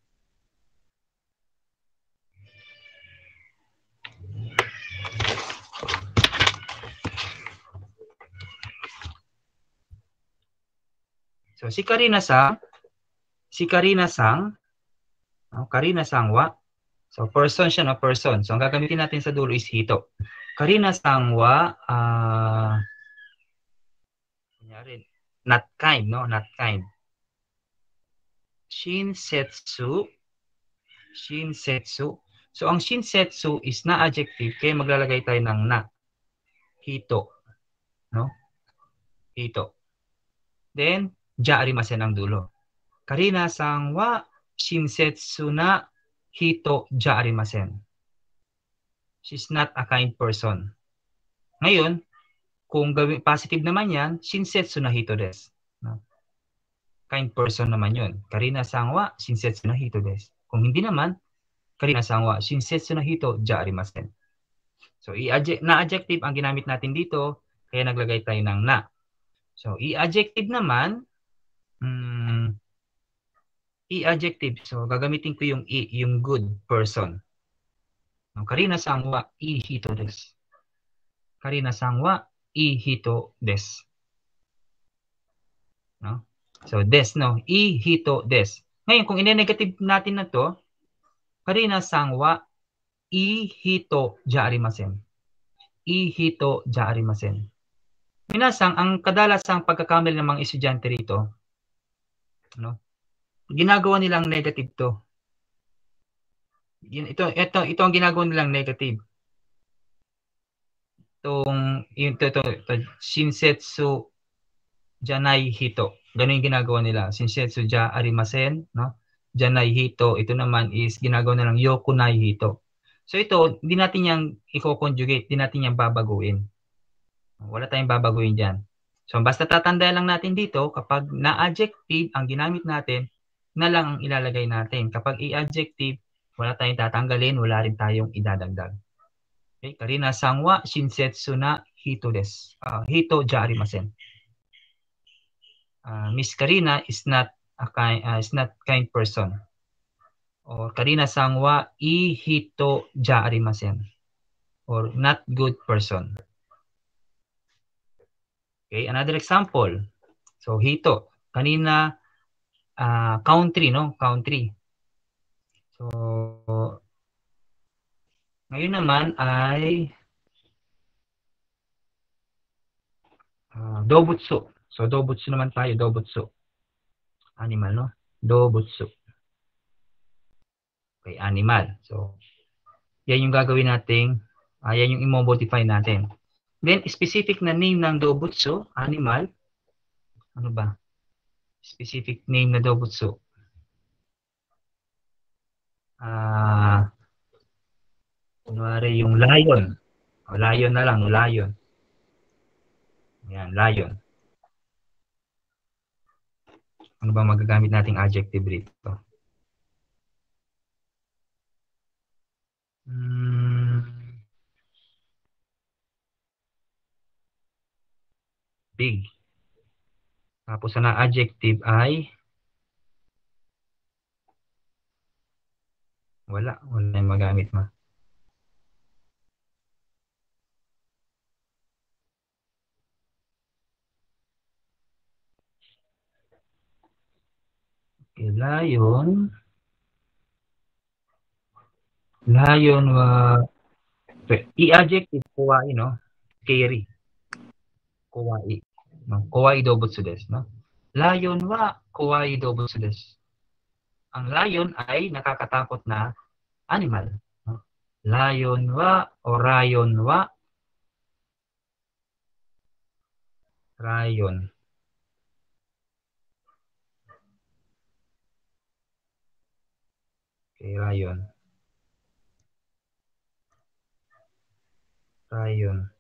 So, si Karina-san, si Karina-san, no? Karina-san wa. So, person siya, no? Person. So, ang gagamitin natin sa dulo is hito. Karina-san wa, uh, not kind, no? Not kind. Shinsetsu. Shinsetsu. So, ang shinsetsu is na adjective, kaya maglalagay tayo ng na. Hito. No? Hito. Then, ja arimasen ang dulo. Karina-san wa shinsetsu na hito ja arimasen. She's not a kind person. Ngayon, kung gawin, positive naman yan, shinsetsu na hito desu. No? Kind person naman yun. Karina-san wa shinsetsu na hito desu. Kung hindi naman, Karina-san wa shinsetsu na hito ja arimasen. So, na-adjective ang ginamit natin dito, kaya naglagay tayo ng na. So, i-adjective naman, hmm, i-adjective. So, gagamitin ko yung i, yung good person. No, Karina-san wa i hito desu. Karina-san wa i hito desu. No? So, des, no? I hito desu. Ngayon, kung ine-negative natin na to, Karina-san wa i hito ja arimasen. I hito ja arimasen. Minasang, ang kadalasang pagkakamali ng mga estudyante rito, no? Ginagawa nilang negative to. Ito, ito, ito ang ginagawa nilang negative. Itong, ito, ito, ito, shinsetsu janai hito. Ganun yung ginagawa nila. Shinsetsu ja arimasen, no? Janai hito. Ito naman is ginagawa nilang yokunai hito. So ito, hindi natin yang i-conjugate, hindi natin yang babaguhin. Wala tayong babaguhin dyan. So basta tatandaan lang natin dito, kapag na-adjective ang ginamit natin, na lang ang ilalagay natin. Kapag i-adjective, wala tayong tatanggalin, wala rin tayong idadagdag. Okay? Karina-san wa shinsetsu na hito desu. Uh, hito ja arimasen. Uh, Miss Karina is not a kind, uh, is not kind person. Or Karina-san wa i hito ja arimasen. Or not good person. Okay, another example. So hito, kanina uh, country, no? Country. So ngayon naman ay uh, dobutsu. So dobutsu naman tayo, dobutsu. Animal, no? Dobutsu. Okay, animal. So yan yung gagawin nating, uh, yan yung i-modify natin. Then specific na name ng dobutsu, animal. Ano ba? Specific name na dobutsu. Ah, uh, kunwari yung lion. O, lion na lang, lion. Yan, lion. Ano ba magagamit nating adjective rito? Hmm. Big. Tapos ang adjective ay wala. Wala yung magamit mo. Okay, lion. Lion wa i-adjective kawaii, no? Scary. Kawaii. No? Kawaii dobutsu desu, no? Lion wa kawaii dobutsu desu. Ang lion ay nakakatakot na animal. No? Lion wa o rayon wa rayon. Okay, rayon. Rayon.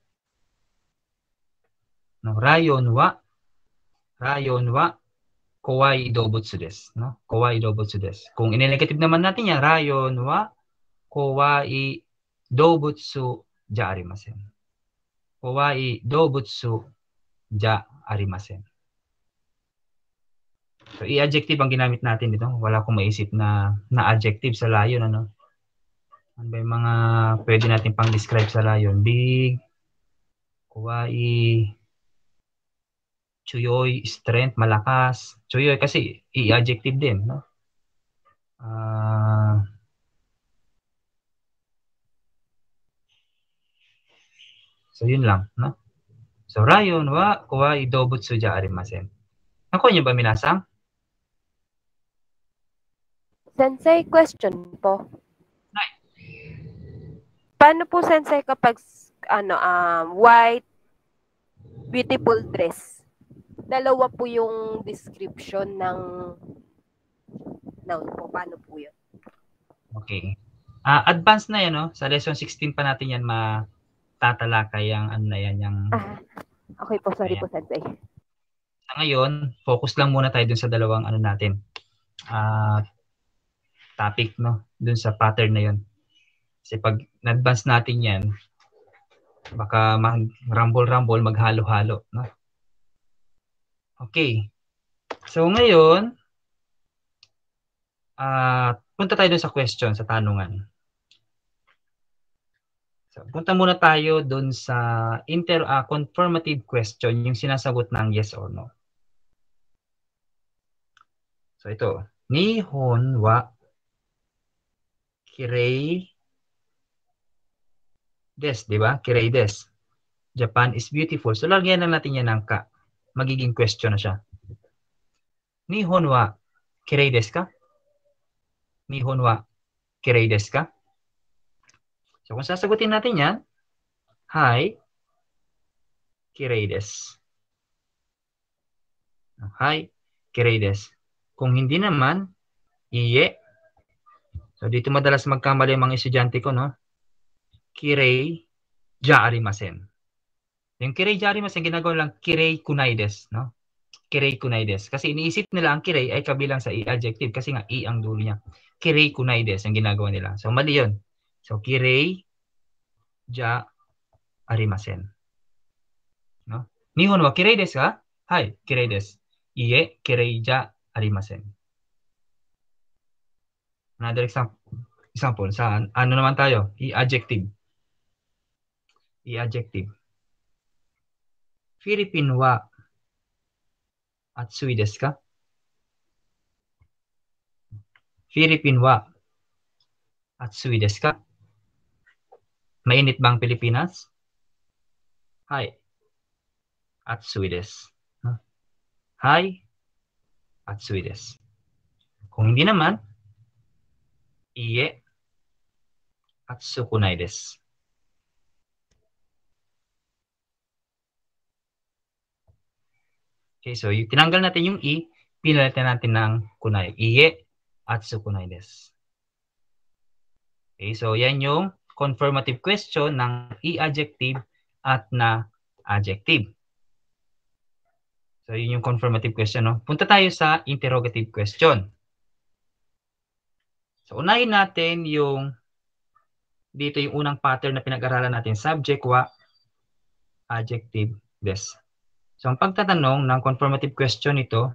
No, rayon wa rayon wa kawaii dobutsu desu, no? Kawaii dobutsu desu. Kung ine-negative naman natin yan, rayon wa kawaii dobutsu ja arimasen. Kawaii dobutsu ja arimasen. So, i-adjective ang ginamit natin dito. Wala akong maisip na na adjective sa lion, ano? Ano ba yung mga pwede natin pang-describe sa lion? Big, kawaii, chuyoy, strength, malakas. Chuyoy kasi i-adjective din, no? Uh, so, yun lang, no? So, rayon wa kawaii dobutsu ja arimasen. Ako niyo ba minasang? Sensei, question po. Paano po, Sensei, kapag ano, um, white, beautiful dress? Dalawa po yung description ng noun po. Paano po yun? Okay. Uh, advanced na yan, no? Sa lesson sixteen pa natin yan matatalakay ang ano na yan, yung Ah. Okay po, sorry Ayan. po, Sensei. Sa ngayon, focus lang muna tayo dun sa dalawang ano natin. Ah, topic, no? Dun sa pattern na yun. Kasi pag na-advance natin yan, baka mag-rumble-rumble, maghalo-halo, no? Okay. So ngayon, ah, punta tayo dun sa question, sa tanungan. So, punta muna tayo dun sa inter uh, confirmative question, yung sinasagot ng yes or no. So ito, Nihon wa kirei des, di ba? Kirei des. Japan is beautiful. So lagyan na natin yan ng ka. Magiging question na siya. Nihon wa kirei desu ka? Nihon wa kirei desu ka? So kung sasagutin natin yan, Hai, kirei desu. Hai, kirei desu. Kung hindi naman, iye. So dito madalas magkamali ang mga estudyante ko, no? Kirei ja arimasen. Yung kirei ja arimasen, ginagawa lang kirei kunai desu, no? Kirei kunai desu. Kasi iniisip nila ang kirei ay kabilang sa i-adjective kasi nga i ang dulo niya. Kirei kunai desu ang ginagawa nila. So mali yun. So kirei ja arimasen. No? Nihon wa kirei desu ka? Hai, kirei desu. Iye, kirei ja arimasen. Another example. Example, sa ano naman tayo? I-adjective. I-adjective. Philippine wa atsui desu ka? Philippine wa atsui desu ka? Mainit ba ang Pilipinas? Hai. Atsui desu. Hai. Atsui desu. Kung hindi naman, iye. Atsu kunai desu. Okay, so yung tinanggal natin yung i, pinalitan natin ng kunai. Iye. Atsu kunai desu. Okay, so yan yung confirmative question ng i-adjective at na adjective. So yun yung confirmative question, no? Punta tayo sa interrogative question. So unahin natin yung dito yung unang pattern na pinag-aralan natin, subject wa, adjective des. So ang pagtatanong ng confirmative question ito,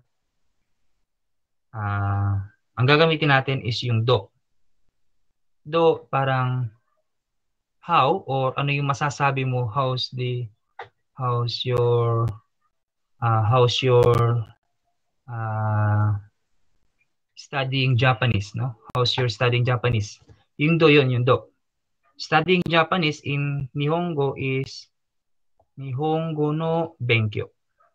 uh, ang gagamitin natin is yung do. Do parang how or ano yung masasabi mo, how's the how's your uh, how's your uh, studying Japanese, no? How's your studying Japanese? Yung do yun, yung do. Studying Japanese in Nihongo is Nihongo no benkyo.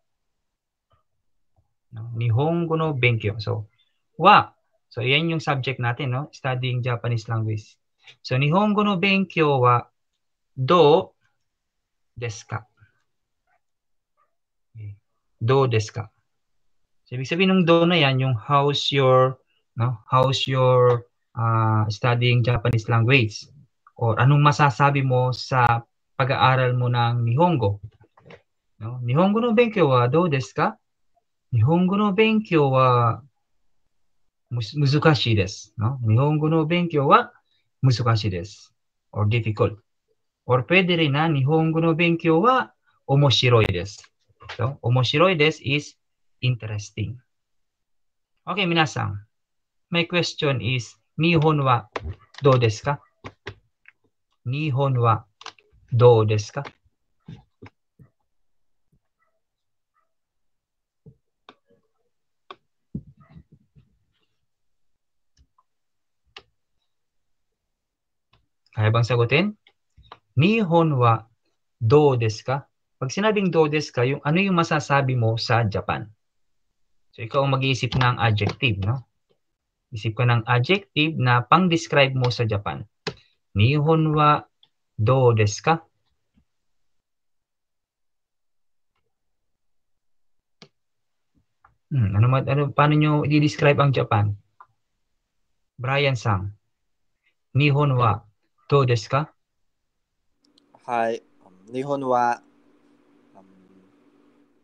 No? Nihongo no benkyo. So, wa. So, yan yung subject natin, no? Studying Japanese language. So, Nihongo no benkyo wa do desu ka? Okay. Do desu ka? So, ibig sabihin ng do na yan, yung how's your, no? How's your uh, studying Japanese language? Or anong masasabi mo sa pag-aaral mo ng Nihongo? No? Nihongo no benkyo wa do desu ka? Nihongo no benkyo wa muzukashii desu. No? Nihongo no benkyo wa muzukashii desu. Or difficult. Or pwede rin na Nihongo no benkyo wa omoshiroi desu. So, omoshiroi desu is interesting. Okay, minasan. My question is, Nihon wa do desu ka? Nihon wa do desu ka? Kaya bang sagutin? Nihon wa do desu ka? Pag sinabing do desu ka, yung ano yung masasabi mo sa Japan? So ikaw ang mag-iisip ng adjective, no? Isip ka ng adjective na pang-describe mo sa Japan. Nihon wa do desu ka? Hmm, ano, ano, paano nyo i-describe ang Japan? Brian Sang. Nihon wa do desu ka? Hi. Um, Nihon wa um,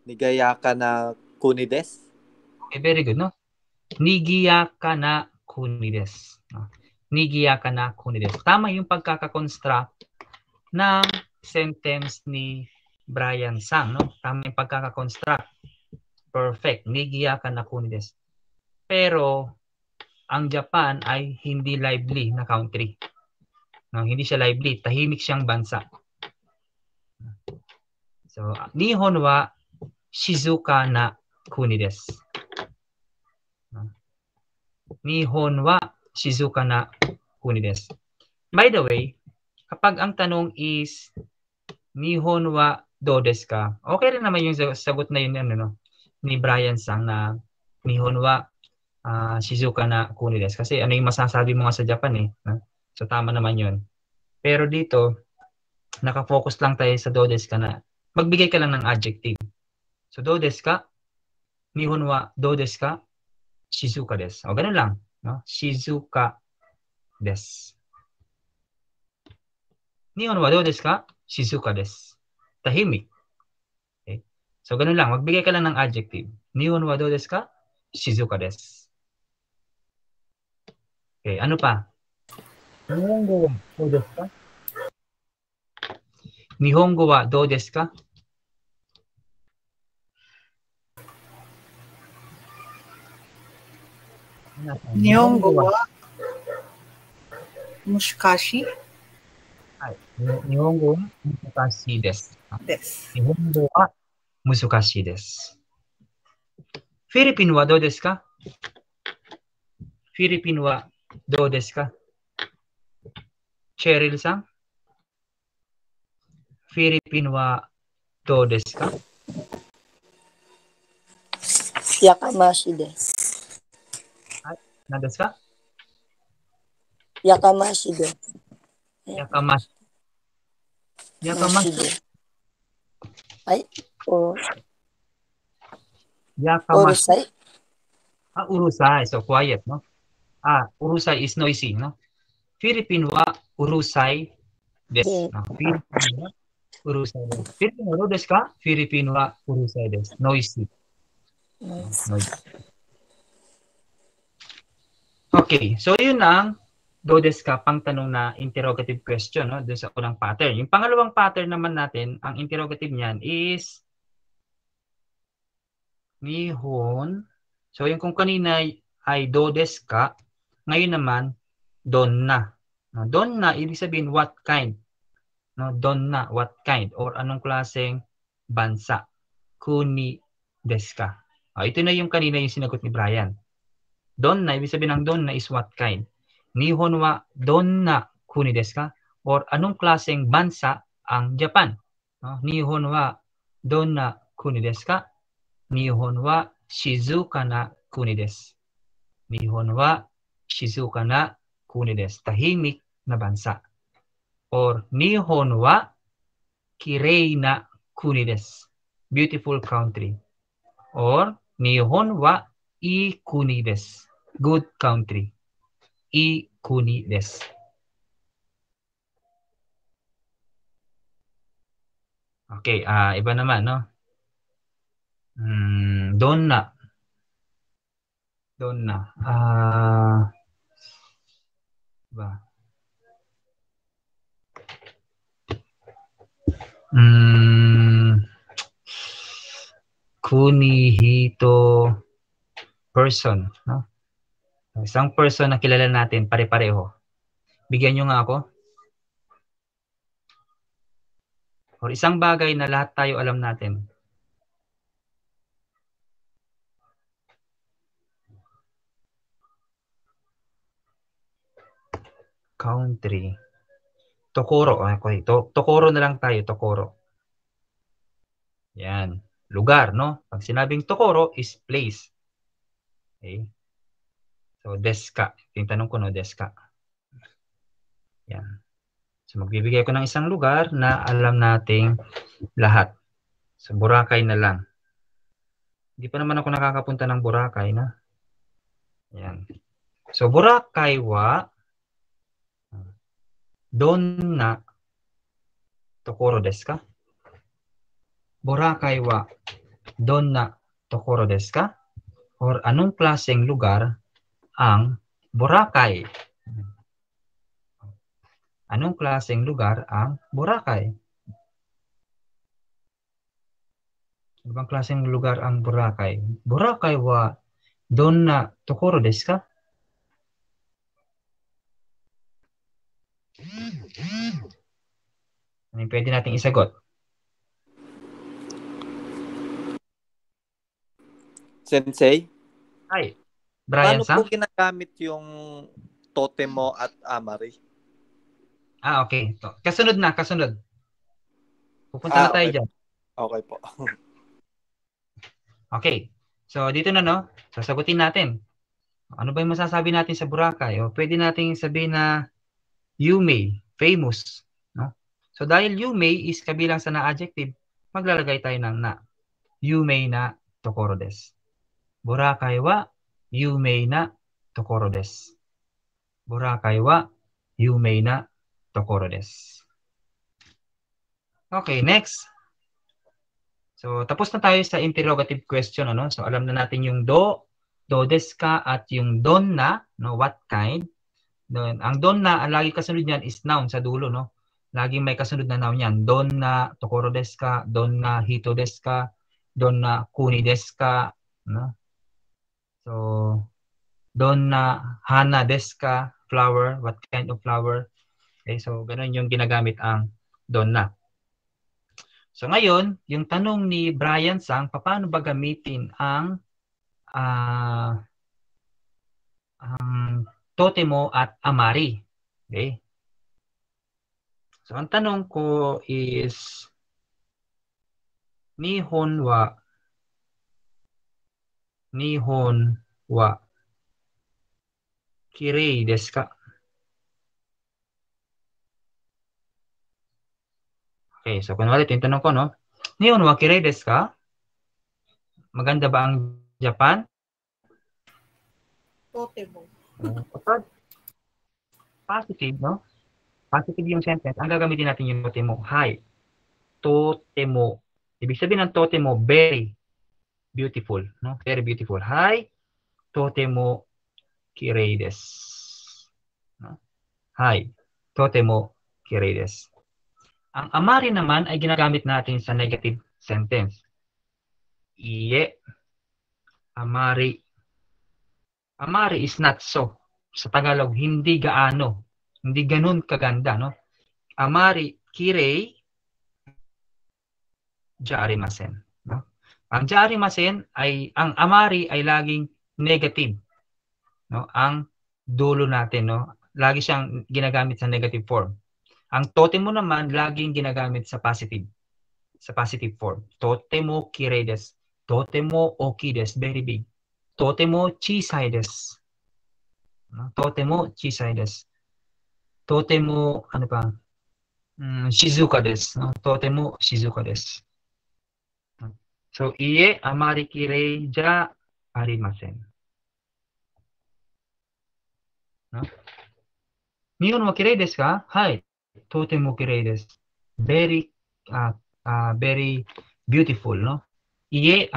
Nigayaka na kuni desu. Okay, very good, no? Nigiyaka na kuni desu. No? Nigiyaka na kuni desu. Tama yung pagkakakonstruct ng sentence ni Brian Sang, no? Tama yung pagkakakonstruct. Perfect. Nigiyaka na kuni desu. Pero ang Japan ay hindi lively na country. No, hindi siya lively, tahimik siyang bansa. So, Nihon wa shizuka na kuni desu. No? Nihon wa shizuka na kuni desu. By the way, kapag ang tanong is Nihon wa do desu ka, okay rin naman yung sagot na yun ano, no? Ni Brian Sang na Nihon wa uh, shizuka na kuni desu. Kasi ano yung masasabi mo nga sa Japan eh. No? So, tama naman yun. Pero dito, nakafocus lang tayo sa do desu ka na. Magbigay ka lang ng adjective. So, do desu ka, Nihon wa do desu ka, shizuka desu. O, ganun lang. No? Shizuka desu. Nihon wa do desu ka, shizuka desu. Tahimik. Okay? So, ganun lang. Magbigay ka lang ng adjective. Nihon wa do desu ka, shizuka desu. Okay, ano pa? Nihongo wa do desu ka? Nihongo wa do desu ka? Nihongo wa mushikashi Nihongo wa musukashi desu. desu. Nihongo wa musukashi desu. Philippine wa do desu ka? Philippine wa do desu ka? Cheryl-san? Philippine wa do desu ka? Yakamashi desu. Nan desu ka? Yakamashi desu. Yakamashi. Yakamashi. desu. Ay, o Yakamashi. urusai. Ah, urusai. So, quiet, no? Ah, urusai is noisy, no? Philippine wa urusai desu. No? Philippine wa urusai desu. Philippine wa do desu ka? Philippine wa urusai desu. Noisy. Noisy. Okay, so yun ang do desu ka pang tanong na interrogative question, no? Doon sa unang pattern. Yung pangalawang pattern naman natin, ang interrogative niyan is Nihon. So yung kung kanina ay do desu ka, ngayon naman donna. No, donna ibig sabihin what kind? No, donna what kind or anong klaseng bansa? Kuni desu ka. Oh, ito na yung kanina yung sinagot ni Brian. Donna, ibig sabihin ng donna is what kind. Nihon wa donna kuni desu ka? Or anong klaseng bansa ang Japan? No? Nihon wa donna kuni desu ka? Nihon wa shizuka na kuni desu. Nihon wa shizuka na kuni desu. Tahimik na bansa. Or Nihon wa kirei na kuni desu. Beautiful country. Or Nihon wa ii kuni desu. Good country. Ii kuni desu. Okay, uh, iba naman, no? Hmm, donna. Donna. Ah, uh, iba. Hmm, kunihito person, no? Isang person na kilala natin, pare-pareho. Bigyan nyo nga ako. Or isang bagay na lahat tayo alam natin. Country. Tokoro. Okay. Tokoro na lang tayo. Tokoro. Yan. Lugar, no? Pag sinabing Tokoro is place. Okay. So, deska. Yung tanong ko, no, deska. Yan. So, magbibigay ko ng isang lugar na alam nating lahat. So, Boracay na lang. Hindi pa naman ako nakakapunta ng Boracay, na. Yan. So, Boracay wa donna Tokoro desu ka? Boracay wa donna tokoro desu ka? Or anong klaseng lugar ang Boracay? Anong klaseng lugar ang Boracay? Ano bang klaseng lugar ang Boracay? Boracay wa donna tokoro desu ka? Ano yung pwede nating isagot? Sensei, Ay, Brian paano Sam? po ginagamit yung totemo at amari? Ah, okay. To- Kasunod na, kasunod. Pupunta Ah, na tayo okay. dyan. Okay po. Okay. So, dito na, no? Sasagutin natin. Ano ba yung masasabi natin sa Boracay? O pwede nating sabihin na yume, famous. No? So, dahil yume is kabilang sa na-adjective, maglalagay tayo ng na. Yume na tokoro desu. Boracay wa yume na tokoro desu. Boracay wa yume na tokoro desu. Okay, next. So, tapos na tayo sa interrogative question, ano? So, alam na natin yung do, do desu ka, at yung don na, no? What kind? Don, ang don na, ang lagi kasunod niyan is noun sa dulo, no? Laging may kasunod na noun yan. Don na tokoro desu ka, don na hito desu ka, don na kuni desu ka, no? So, don na hana desu ka, flower, what kind of flower? Okay, so ganun yung ginagamit ang don na. So ngayon, yung tanong ni Brian Sang, paano ba gamitin ang uh, ang totemo at amari? Okay? So ang tanong ko is Nihon wa Nihon wa kirei desu ka? Okay, so kunwari ito yung tanong ko, no? Nihon wa kirei desu ka? Maganda ba ang Japan? Totemo. Positive, no? Positive yung sentence. Ang gagamitin natin yung totemo. Hi. Totemo. Ibig sabihin ng totemo, very beautiful, no? Very beautiful. Hi. Totemo kirei desu. No? Hi. Totemo kirei desu. Ang amari naman ay ginagamit natin sa negative sentence. Iye. Amari. Amari is not so. Sa Tagalog, hindi gaano. Hindi ganun kaganda, no? Amari kirei jarimasen. No? Ang jarimasen ay, ang amari ay laging negative. No? Ang dulo natin, no? Lagi siyang ginagamit sa negative form. Ang totemo naman, laging ginagamit sa positive. Sa positive form. Totemo kirei desu. Totemo oki desu. Very big. Totemo chisai desu. No? Totemo chisai desu. Totemo, ano pa? Mm, shizuka desu. No? Totemo shizuka desu. So, iye, amari kirei ja arimasen. No? Nihon wa kirei desu ka? Hai. Totemo kirei desu. Very, uh, uh, very beautiful, no? Iye,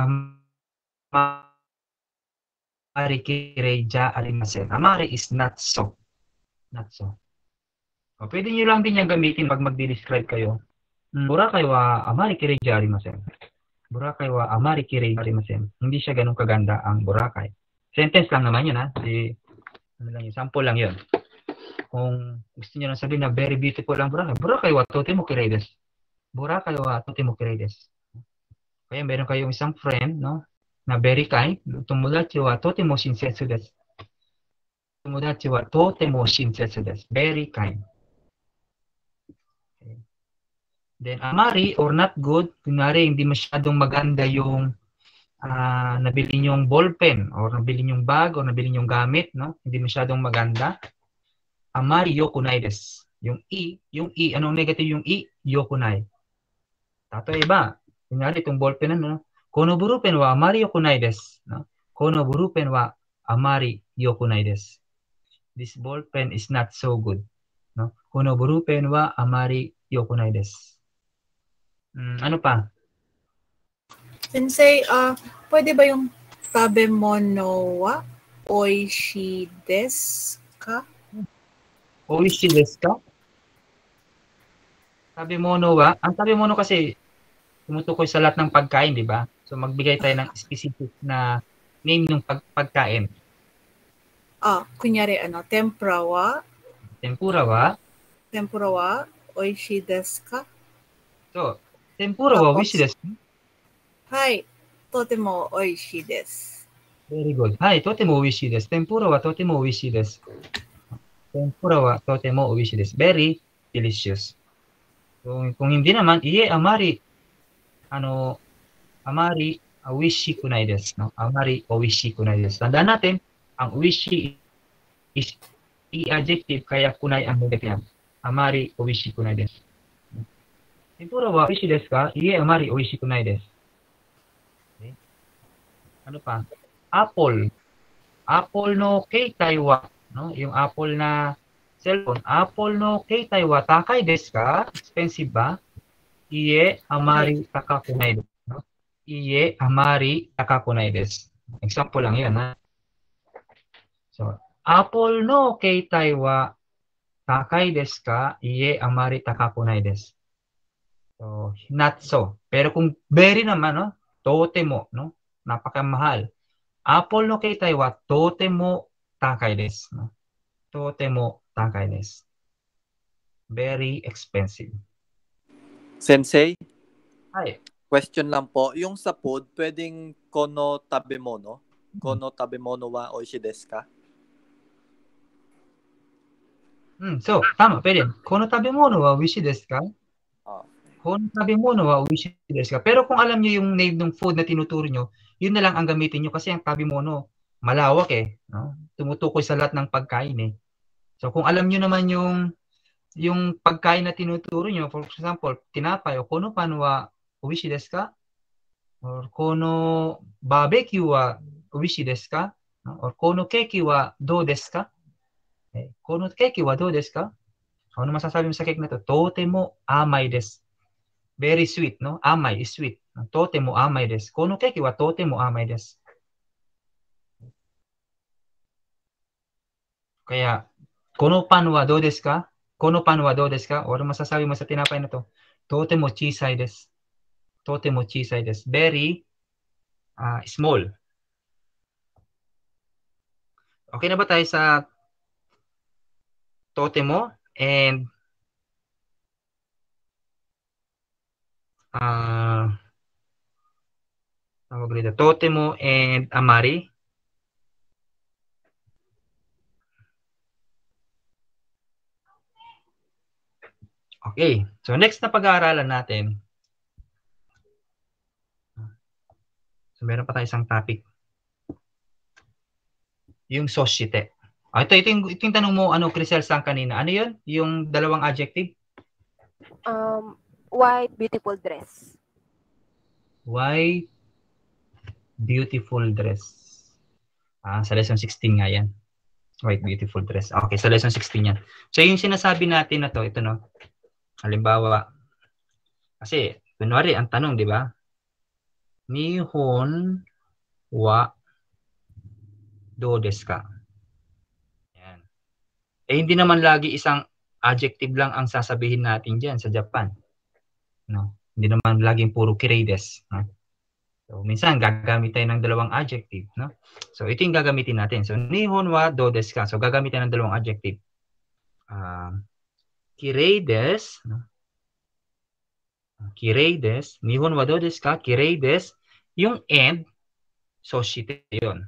amari kirei ja arimasen. Amari is not so. Not so. O, pwede nyo lang din yung gamitin pag magdi-describe kayo. Boracay wa amari kirei ja arimasen. Boracay wa amari kirei ja arimasen. Hindi siya ganun kaganda ang Boracay. Sentence lang naman yun, ha? Si, ano lang yun, sample lang yun. Kung gusto niyo lang sabihin na very beautiful ang Boracay, Boracay wa totemo kirei desu. Boracay wa totemo kirei desu. Kaya meron kayong isang friend, no, na very kind. Tomodachi wa totemo shinsetsu desu. Tomodachi wa totemo shinsetsu desu. Very kind. Okay. Then amari or not good, kunwari hindi masyadong maganda yung uh, nabili nyong ballpen or nabili nyong bag or nabili nyong gamit, no, hindi masyadong maganda. Amari yokunai desu. Yung i, yung i, anong negative yung i? Yokunai. Tato iba. Kunyari itong ballpen ano, kono burupen wa amari yokunai desu. No? Kono burupen wa amari yokunai desu. This ballpen is not so good. No? Kono burupen wa amari yokunai desu. Hmm, ano pa? Sensei, ah, pwede ba yung tabemono wa oishi desu ka? Oishi desu ka? Tabemono wa? Ang tabemono kasi tumutukoy sa lahat ng pagkain, di ba? So magbigay tayo ng specific na name ng pag pagkain. Ah, kunyari ano, tempura wa, Tempura wa? tempura wa oishi desu ka? So, tempura wa Tapos? oishi desu ka? Hai, totemo oishi desu. Very good. Hai, totemo oishi desu. Tempura wa totemo oishi desu. Tempura wa totemo oishi desu. Very delicious. So, kung hindi naman, iye amari ano amari oishi kunai desu, no? Amari oishi kunai desu. Tandaan natin, ang oishi is i-adjective kaya kunai ang negative. Amari oishi kunai desu. Tempura wa oishi desu ka? Iye amari oishi kunai desu. Okay. Ano pa? Apple. Apple no keitai wa, no? Yung Apple na cellphone. Apple no keitai wa takai desu ka? Expensive ba? Iye amari takakunai desu, no? Iye amari takakunai desu. Example lang 'yan, ha. So, Apple no keitai wa takai desu ka? Iye amari takakunai desu. So, not so. Pero kung very naman, no? Totemo, no? Napakamahal. Apple no keitai wa totemo takai desu, no? Totemo takai desu. Very expensive. Sensei, Hi. question lang po. Yung sa food, pwedeng kono tabemono? Kono tabemono wa oishi desu ka? Hmm, so, tama, pwede. Kono tabemono wa oishi desu ka? Oh. Kono tabemono wa oishi desu ka? Pero kung alam niyo yung name ng food na tinuturo niyo, yun na lang ang gamitin niyo kasi ang tabemono malawak eh, no? Tumutukoy sa lahat ng pagkain eh. So kung alam niyo naman yung yung pagkain na tinuturo niyo, for example, tinapay o kono pan wa oishi desu ka? Or kono barbecue wa oishi desu ka? No? Or kono keki wa do desu ka? Eh, kono keki wa do desu ka? Ano masasabi mo sa cake na to? Totemo amai desu. Very sweet, no? Amai is sweet. Totemo amai desu. Kono keki wa totemo amai desu. Kaya, kono pan wa do desu ka? Kono pan wa do desu ka? O ano masasabi mo sa tinapay na to? Totemo chisai desu. Totemo chisai desu. Very uh, small. Okay na ba tayo sa totemo and uh, tawag dito, totemo and amari? Okay. So next na pag-aaralan natin. So meron pa tayo isang topic. Yung soshite. Ah, ito, ito, yung, ito yung tanong mo, ano, Crisel Sang kanina. Ano yun? Yung dalawang adjective? Um, white, beautiful dress. White, beautiful dress. Ah, sa lesson sixteen nga yan. White, beautiful dress. Okay, sa lesson sixteen yan. So yung sinasabi natin na to, ito no. Halimbawa, kasi, kunwari, ang tanong, di ba? Nihon wa do desu ka? Yan. Eh, hindi naman lagi isang adjective lang ang sasabihin natin dyan sa Japan. No? Hindi naman laging puro kirei desu. No? So, minsan, gagamit tayo ng dalawang adjective. No? So, ito yung gagamitin natin. So, nihon wa do desu ka? So, gagamitin ng dalawang adjective. Uh, kirei desu. No? Kirei desu. Nihon wa do desu ka? Kirei desu. Yung and, soshite yun.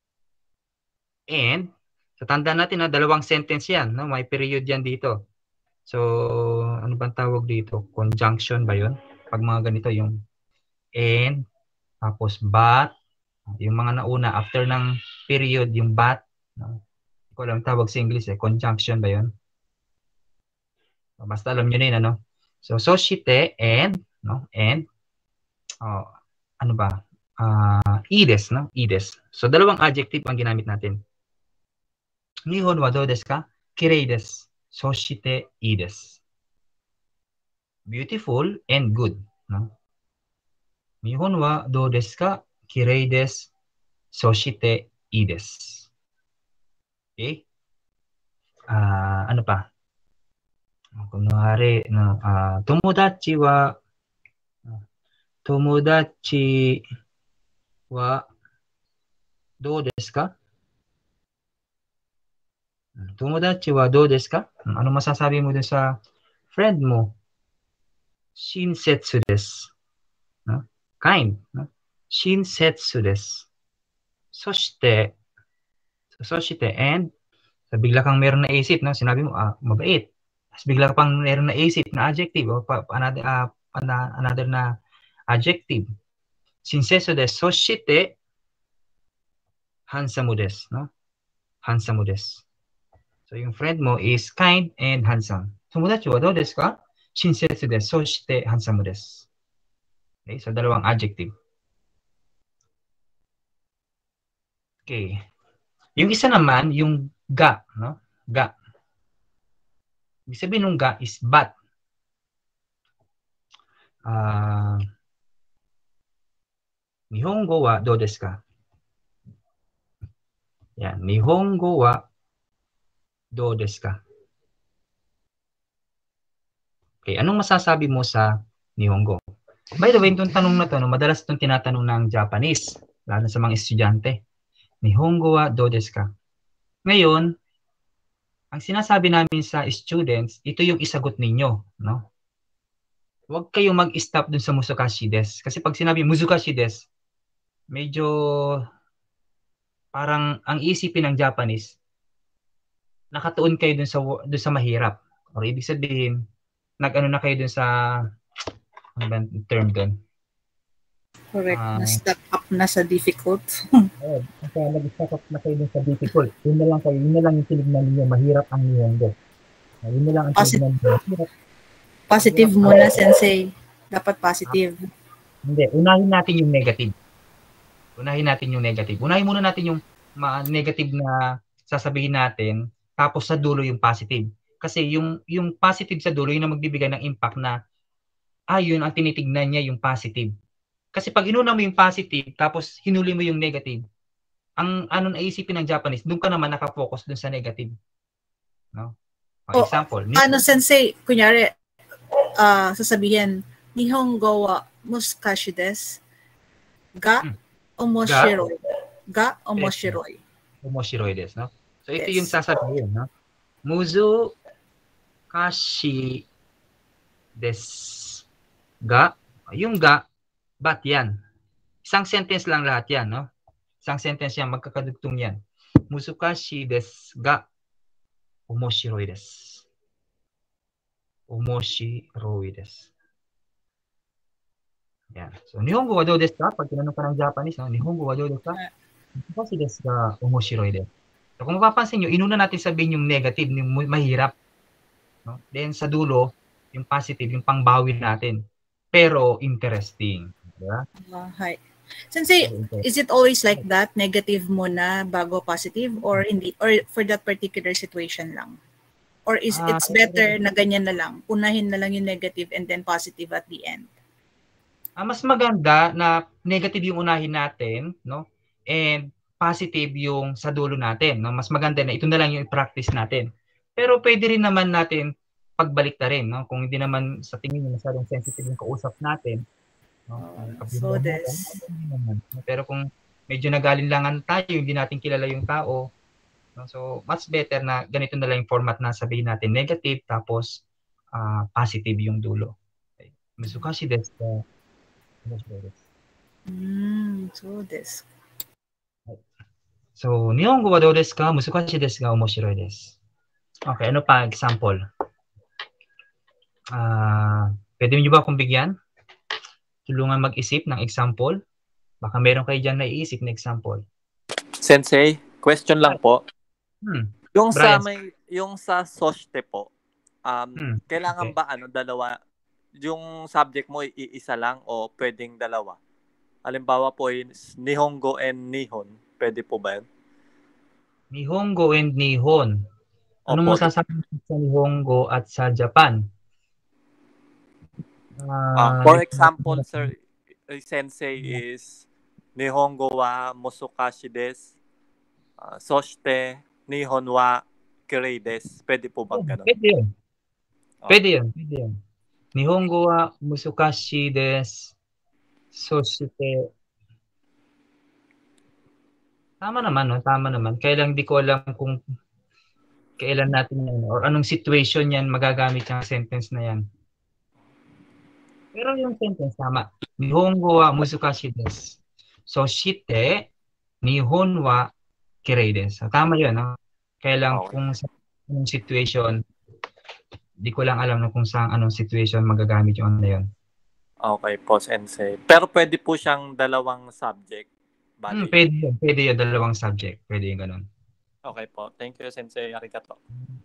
And, so tandaan natin na dalawang sentence yan. No? May period yan dito. So, ano bang tawag dito? Conjunction ba yun? Pag mga ganito yung and, tapos but, yung mga nauna, after ng period, yung but, no? Hindi ko alam tawag sa English eh. Conjunction ba yun? So, basta alam nyo na yun, ano? So, soshite and, no? And, oh, ano ba? Uh, ides, no? Ides. So, dalawang adjective ang ginamit natin. Nihon wa do desu ka? Kirei desu. Soshite ides. Beautiful and good, no? Nihon wa do desu ka? Kirei desu. Soshite ii desu. Okay? Ah, ano pa? Kunwari, no, ah, tomodachi wa tomodachi wa do desu ka? Tomodachi wa do desu ka? Ano masasabi mo dun sa friend mo? Shinsetsu desu. No? Kind. No? Shinsetsu desu. Soshite, soshite, and so bigla kang meron na isip, no? Sinabi mo, ah, mabait. Tapos bigla pang meron na isip na adjective o pa, another, uh, another na adjective. Shinsetsu desu. Soshite, handsome desu. No? Handsome desu. So, yung friend mo is kind and handsome. Tomodachi wa do desu ka? Shinsetsu desu. Soshite, handsome desu. Okay, so dalawang adjective. Okay. Yung isa naman, yung ga, no? Ga. Ibig sabihin ng ga is but. Ah, uh, Nihongo wa do desu ka? Yan, Nihongo wa do desu ka? Okay, anong masasabi mo sa Nihongo? By the way, itong tanong na to, no, madalas itong tinatanong ng Japanese, lalo sa mga estudyante. Nihongo wa do desu ka? Ngayon, ang sinasabi namin sa students, ito yung isagot ninyo, no? Huwag kayong mag-stop dun sa musukashi desu. Kasi pag sinabi musukashi desu, medyo parang ang isipin ng Japanese, nakatuon kayo dun sa, dun sa mahirap. O ibig sabihin, nag-ano na kayo dun sa, ano ba term dun? Correct. Uh, na-step up na sa difficult. Oo. Kaya nag-step up na kayo dun sa difficult. Yun na lang kayo. Yun na lang yung tinignan ninyo. Mahirap ang Nihongo. Yun na lang ang tinignan ninyo. Positive muna, Sensei. Dapat positive. Hindi. Unahin natin yung negative. Unahin natin yung negative. Unahin muna natin yung negative na sasabihin natin. Tapos sa dulo yung positive. Kasi yung, yung positive sa dulo, yun ang magbibigay ng impact na ah, yun ang tinitignan niya yung positive. Kasi pag inuna mo yung positive, tapos hinuli mo yung negative, ang ano naisipin ng Japanese, doon ka naman nakafocus doon sa negative. No? For example, oh, ano Sensei, kunyari, uh, sasabihin, Nihongo wa muskashi desu. Ga hmm. omoshiroi. Ga omoshiroi. Omoshiroi desu, no? So ito yes. Yung sasabihin, no? Muzu kashi desu. Ga, yung ga, but yan. Isang sentence lang lahat yan, no? Isang sentence yan, magkakadugtong yan. Musukashi desu ga omoshiroi desu. Omoshiroi desu. Yan. So, Nihongo wa do desu ka? Pag tinanong ka ng Japanese, no? Nihongo wa do desu ka? Musukashi desu ga omoshiroi desu. So, kung mapapansin nyo, inuna natin sabihin yung negative, yung mahirap. No? Then, sa dulo, yung positive, yung pangbawi natin. Pero, interesting. Diba? Uh, hi. Sensei, is it always like that? Negative muna bago positive? Or hindi? Or for that particular situation lang? Or is uh, it's better na ganyan na lang? Unahin na lang yung negative and then positive at the end? Uh, mas maganda na negative yung unahin natin, no? And positive yung sa dulo natin. No? Mas maganda na ito na lang yung i-practice natin. Pero pwede rin naman natin pagbalik na rin. No? Kung hindi naman sa tingin nyo masyadong sensitive yung kausap natin. No? Uh, so this. Natin, pero kung medyo nagalinlangan tayo, hindi natin kilala yung tao, no? So much better na ganito na lang yung format na sabihin natin negative tapos uh, positive yung dulo. Okay. Musukashi desu ka? Mm, so this. So, Nihongo wa do desu ka? Musukashi desu ga omoshiroi desu. Okay, ano pa example? Ah, uh, pwede niyo ba akong bigyan? Tulungan mag-isip ng example. Baka meron kayo diyan na iisip na example. Sensei, question lang po. Hmm. Yung Brian. sa may yung sa soshite po, um hmm. kailangan okay. ba ano dalawa yung subject mo iisa lang o pwedeng dalawa? Halimbawa po is Nihongo and Nihon. Pwede po ba yan? Nihongo and Nihon. Ano mo sasabihin sa Nihongo at sa Japan? Uh, uh, for example, sir, sensei is Nihongo wa musukashi desu. Uh, soshite Nihon wa kirei desu. Pwede po bang ganun? Pwede yun. Pwede yun. Pwede yun. Nihongo wa musukashi desu. Soshite. Tama naman, no? Tama naman. Kaya lang di ko alam kung kailan natin yan or anong situation yan magagamit yung sentence na yan. Pero yung sentence tama. Nihongo wa musukashi desu. Soshite Nihon wa kirei desu. Tama yun, no? Kaya lang Okay. kung sa anong situation, di ko lang alam no, kung saan anong situation magagamit yung ano na yun. Okay po, sensei. Pero pwede po siyang dalawang subject. Bali. Hmm, pwede yun. Pwede yun. Dalawang subject. Pwede yung ganun. Okay po. Thank you, sensei. Arigato.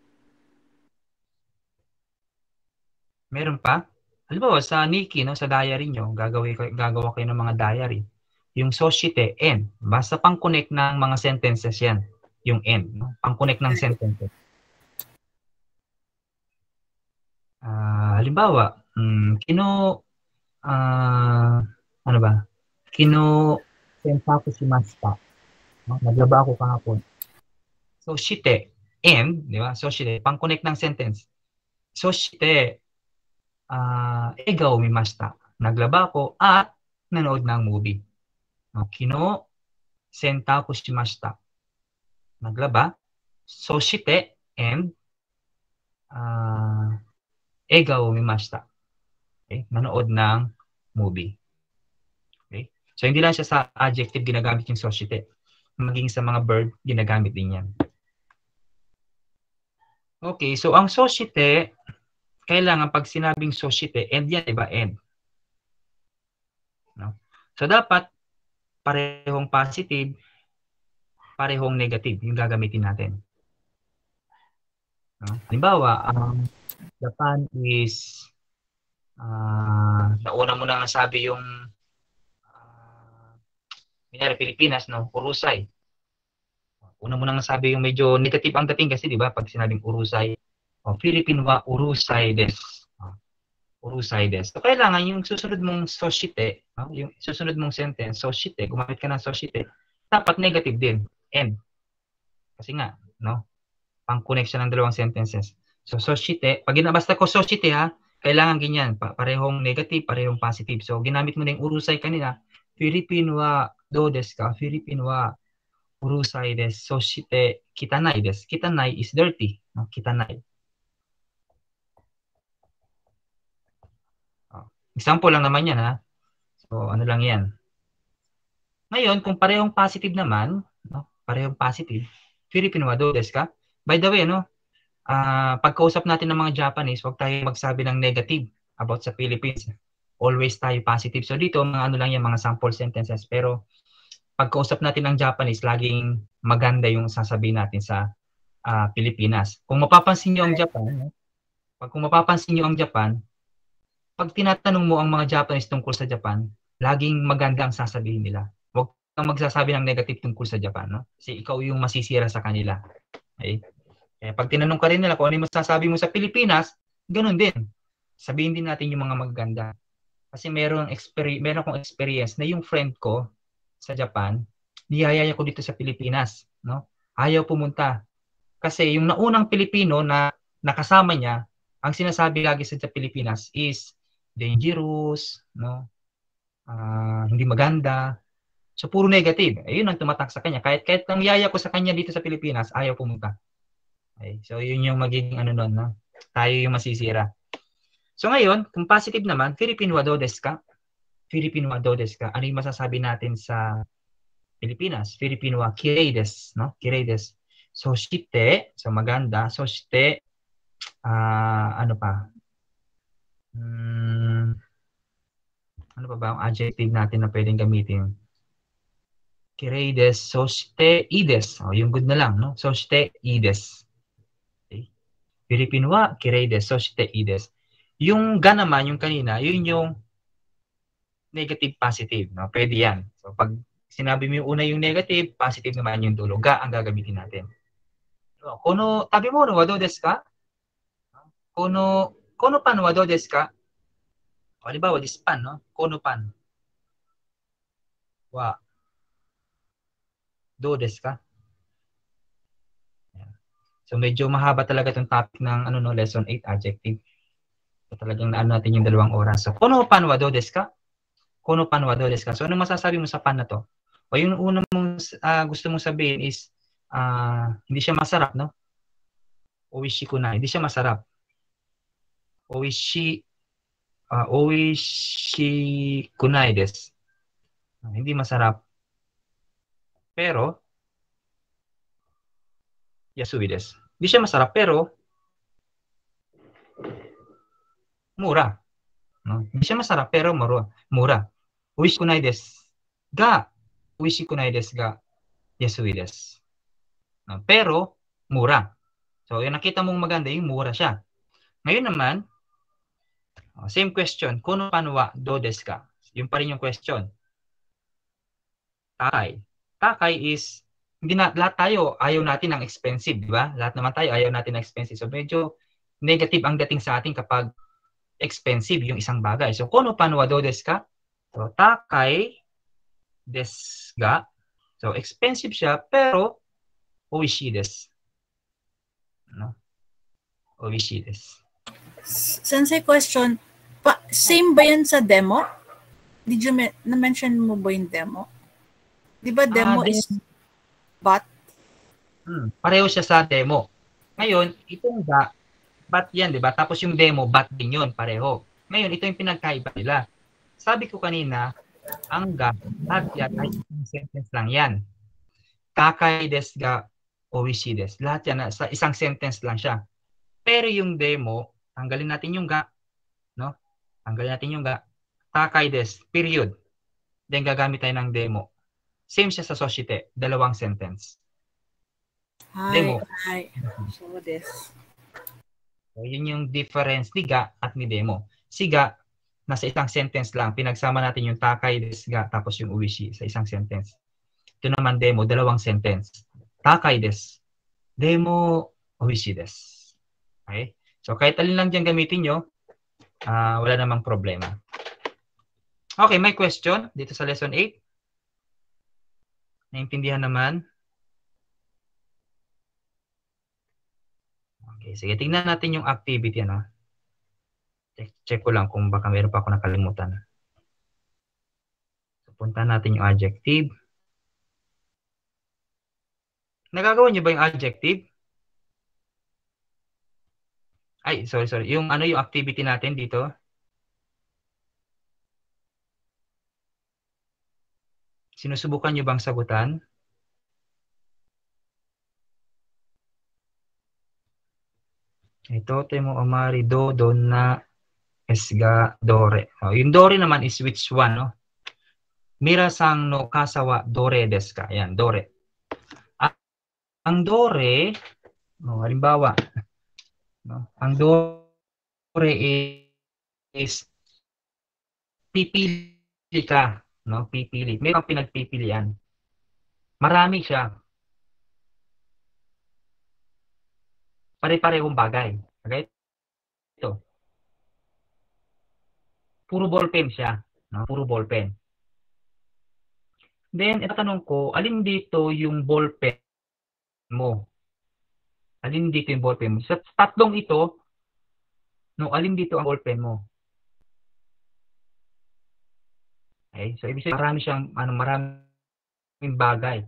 Meron pa? Halimbawa, sa Nikki, no, sa diary nyo, gagawin, gagawa kayo ng mga diary. Yung soshite, N. Basta pang-connect ng mga sentences yan. Yung N. No? Pang-connect ng sentences. Uh, halimbawa, um, kino, uh, ano ba? Kino, senpaku shimashita. No? Naglaba ako kahapon. Soshite, N. Di ba? Soshite, pang-connect ng sentence. Soshite, uh, egaw mimashita. Naglaba ako at nanood ng movie. No, kino sentaku shimashita. Naglaba. Soshite and uh, egaw mimashita. Okay? Nanood ng movie. Okay? So hindi lang siya sa adjective ginagamit yung soshite. Maging sa mga verb ginagamit din yan. Okay, so ang soshite kailangan pag sinabing soshite, end yan, diba? End. No? So, dapat parehong positive, parehong negative yung gagamitin natin. No? Halimbawa, ang um, Japan is, uh, nauna mo na sabi yung, uh, kunyari Pilipinas, no? Urusay. Una mo na sabi yung medyo negative ang dating kasi, diba? Pag sinabing urusay, o, Philippine wa urusay desu. Urusay desu. So, kailangan yung susunod mong soshite, no? Yung susunod mong sentence, soshite, gumamit ka ng soshite, dapat negative din. End. Kasi nga, no? Pang-connection ng dalawang sentences. So, soshite, pag ginabasta ko soshite ha, kailangan ganyan. Parehong negative, parehong positive. So, ginamit mo na yung urusay kanina. Philippine wa do desu ka? Philippine wa urusay desu. Soshite, kitanai desu. Kitanai is dirty. No? Kitanai. Example lang naman yan, ha? So, ano lang yan. Ngayon, kung parehong positive naman, no? Parehong positive, Philippine wa do desu ka? By the way, no? Uh, pagkausap natin ng mga Japanese, huwag tayo magsabi ng negative about sa Philippines. Always tayo positive. So, dito, mga ano lang yan, mga sample sentences. Pero, pagkausap natin ng Japanese, laging maganda yung sasabihin natin sa uh, Pilipinas. Kung mapapansin nyo ang Japan, no? Pag kung mapapansin nyo ang Japan, pag tinatanong mo ang mga Japanese tungkol sa Japan, laging maganda ang sasabihin nila. Huwag kang magsasabi ng negative tungkol sa Japan, no? Kasi ikaw yung masisira sa kanila. Okay? Kaya pag tinanong ka rin nila kung ano yung masasabi mo sa Pilipinas, ganun din. Sabihin din natin yung mga maganda. Kasi meron, experi- meron akong experience na yung friend ko sa Japan, niyayaya ko dito sa Pilipinas. No? Ayaw pumunta. Kasi yung naunang Pilipino na nakasama niya, ang sinasabi lagi sa Pilipinas is dangerous, no? Uh, hindi maganda. So, puro negative. Ayun ang tumatak sa kanya. Kahit, kahit ang yaya ko sa kanya dito sa Pilipinas, ayaw pumunta. Okay. So, yun yung magiging ano nun, no? Tayo yung masisira. So, ngayon, kung positive naman, Philippine wa do desu ka? Philippine wa do desu ka? Ano yung masasabi natin sa Pilipinas? Philippine wa kirei desu, no? Kirei desu. So, shite, so maganda. So, shite, uh, ano pa? Hmm, ano pa ba ang adjective natin na pwedeng gamitin? Kirei desu, soshite ides. O, yung good na lang, no? Soshite ides. Okay. Philippine wa, kirei desu, soshite ides. Yung ga naman, yung kanina, yun yung negative, positive, no? Pwede yan. So, pag sinabi mo yung una yung negative, positive naman yung dulo. Ga ang gagamitin natin. So, kono, tabi mo, no, wa do desu ka? Kono, kono pan wa do desu ka? O, halimbawa, this pan, no? Kono pan. wa do desu ka? So medyo mahaba talaga itong topic ng ano no lesson eight adjective. So, talagang naano natin yung dalawang oras. So kono pan wa do desu ka? Kono pan wa do desu ka? So ano masasabi mo sa pan na to? O yung una mong uh, gusto mong sabihin is uh, hindi siya masarap, no? Oishi kunai. Hindi siya masarap. Oishi uh, oishi kunai desu. Uh, hindi masarap. Pero yasui desu. Hindi siya masarap pero mura. No? Hindi siya masarap pero mura. Mura. Oishi kunai desu. Ga oishi kunai desu ga yasui desu. No? Pero mura. So, yung nakita mong maganda, yung mura siya. Ngayon naman, same question. Kono pan wa do desu ka? Yung pa rin yung question. Takay. Takay is, hindi na, lahat tayo ayaw natin ng expensive, di ba? Lahat naman tayo ayaw natin ng expensive. So, medyo negative ang dating sa atin kapag expensive yung isang bagay. So, kono pan wa do desu ka? So, takay desu ga. So, expensive siya, pero oishi desu. No? Oishi desu. Sensei, question. Pa, same ba yan sa demo? Did you me- na-mention mo ba yung demo? Di ba demo Ah, is but? Hmm, pareho siya sa demo. Ngayon, itong ga, but yan, di ba? Tapos yung demo, but din yun, pareho. Ngayon, ito yung pinagkaiba nila. Sabi ko kanina, ang ga, at yan, ay isang sentence lang yan. Takay desu ga oishi desu. Lahat yan, sa isang sentence lang siya. Pero yung demo, tanggalin natin yung ga, no? Tanggalin natin yung ga. Takay desu, period. Then gagamit tayo ng demo. Same siya sa soshite, dalawang sentence. Hi, Demo. hi. So this. So, yun yung difference ni ga at ni demo. Si ga, nasa isang sentence lang. Pinagsama natin yung takay desu ga, tapos yung oishi sa isang sentence. Ito naman demo, dalawang sentence. Takay desu. Demo, oishi desu. Okay? So, kahit alin lang dyan gamitin nyo, uh, wala namang problema. Okay, may question dito sa lesson eight. Naintindihan naman? Okay, sige. Tingnan natin yung activity. Ano? Check, check ko lang kung baka meron pa ako nakalimutan. So, punta natin yung adjective. Nagagawa niyo ba yung adjective? Ay, sorry, sorry. Yung ano yung activity natin dito? Sinusubukan niyo bang sagutan? Ito, temo amari do, donna, esga, dore. Oh, yung dore naman is which one, no? Mira-san no kasawa dore desu ka? Ayan, dore. Ang dore, no, halimbawa, no, ang dore is, is pipili ka, no, pipili. May kang pinagpipilian. Marami siya. Pare-parehong bagay. Okay? Ito. Puro ballpen siya, no, puro ballpen. Then, itatanong ko, alin dito yung ballpen mo? Alin dito yung ballpen mo? Sa tatlong ito, no, alin dito ang ballpen mo? Okay, so ibig sabihin marami siyang ano, maraming bagay.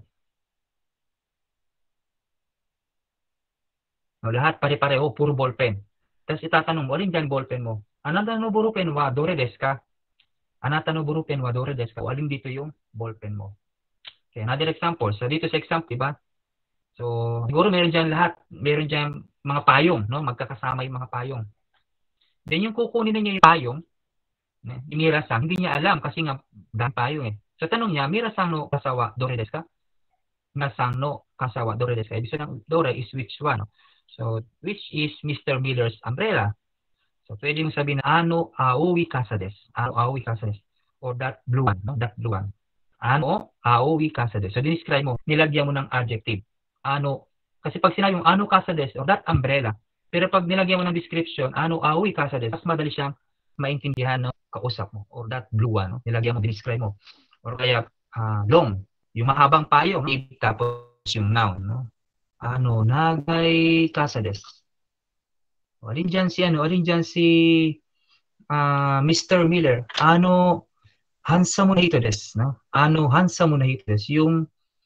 No, lahat pare-pareho, puro ballpen. Tapos itatanong mo, alin diyan ballpen mo? Anata no ballpen wa dore desu ka? Anata no ballpen wa dore desu ka? O, alin dito yung ballpen mo? Okay, another example. So dito sa example, diba? So, siguro meron dyan lahat. Meron dyan mga payong, no? Magkakasama yung mga payong. Then yung kukunin na niya yung payong, yung Mira-san, hindi niya alam kasi nga dami payong eh. So tanong niya, Mira-san no kasawa dore desu ka? Mira-san no kasawa dore desu ka? Ibig sabihin ng dore is which one? So, which is Mister Miller's umbrella? So, pwede mong sabihin na ano aoi kasa desu. Ano aoi kasa desu. Or that blue one, no? That blue one. Ano aoi kasa desu. So, dinescribe mo, nilagyan mo ng adjective. Ano, kasi pag sinabi mo ano kasa desu or that umbrella, pero pag nilagyan mo ng description, ano aoi kasa desu, mas madali siyang maintindihan ng kausap mo or that blue one, no? Nilagyan mo, describe mo. Or kaya uh, long. Yung mahabang payong, tapos yung noun, no? Ano, nagay kasa desu. Alin dyan si, ano, alin dyan si uh, Mister Miller. Ano, handsome na hito desu, no? Ano, handsome na hito desu. Yung,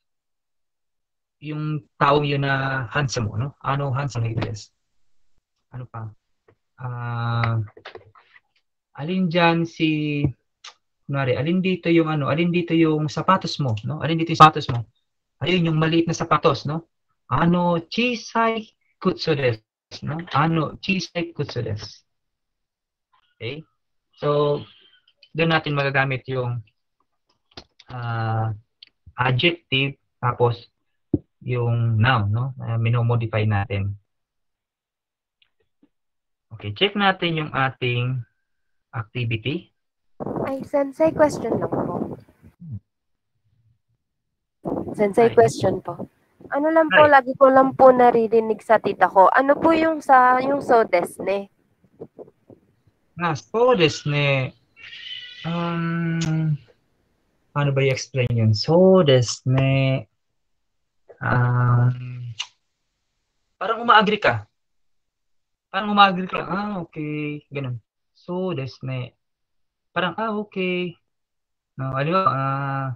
yung taong yun na handsome, no? Ano, handsome na hito desu. Ano pa? Ah, uh, alin dyan si, kunwari, alin dito yung, ano, alin dito yung sapatos mo, no? Alin dito yung sapatos mo? Ayun, yung maliit na sapatos, no? Ano, chisai kutsu desu, no? Ano, chisai kutsu desu. Okay? So, doon natin magagamit yung uh, adjective, tapos yung noun, no? Uh, minomodify natin. Okay, check natin yung ating activity. Ay, Sensei, question lang po. Sensei, Ay. question po. Ano lang po, Ay. lagi ko lang po naririnig sa tita ko. Ano po yung sa, yung so desne? Ah, so desu ne. Um, paano ba i-explain yun? So desu ne. Um, parang umaagree ka. Parang umaagree ka. Ah, okay. Ganun. So desu ne. Parang, ah, okay. No, alam mo, ah,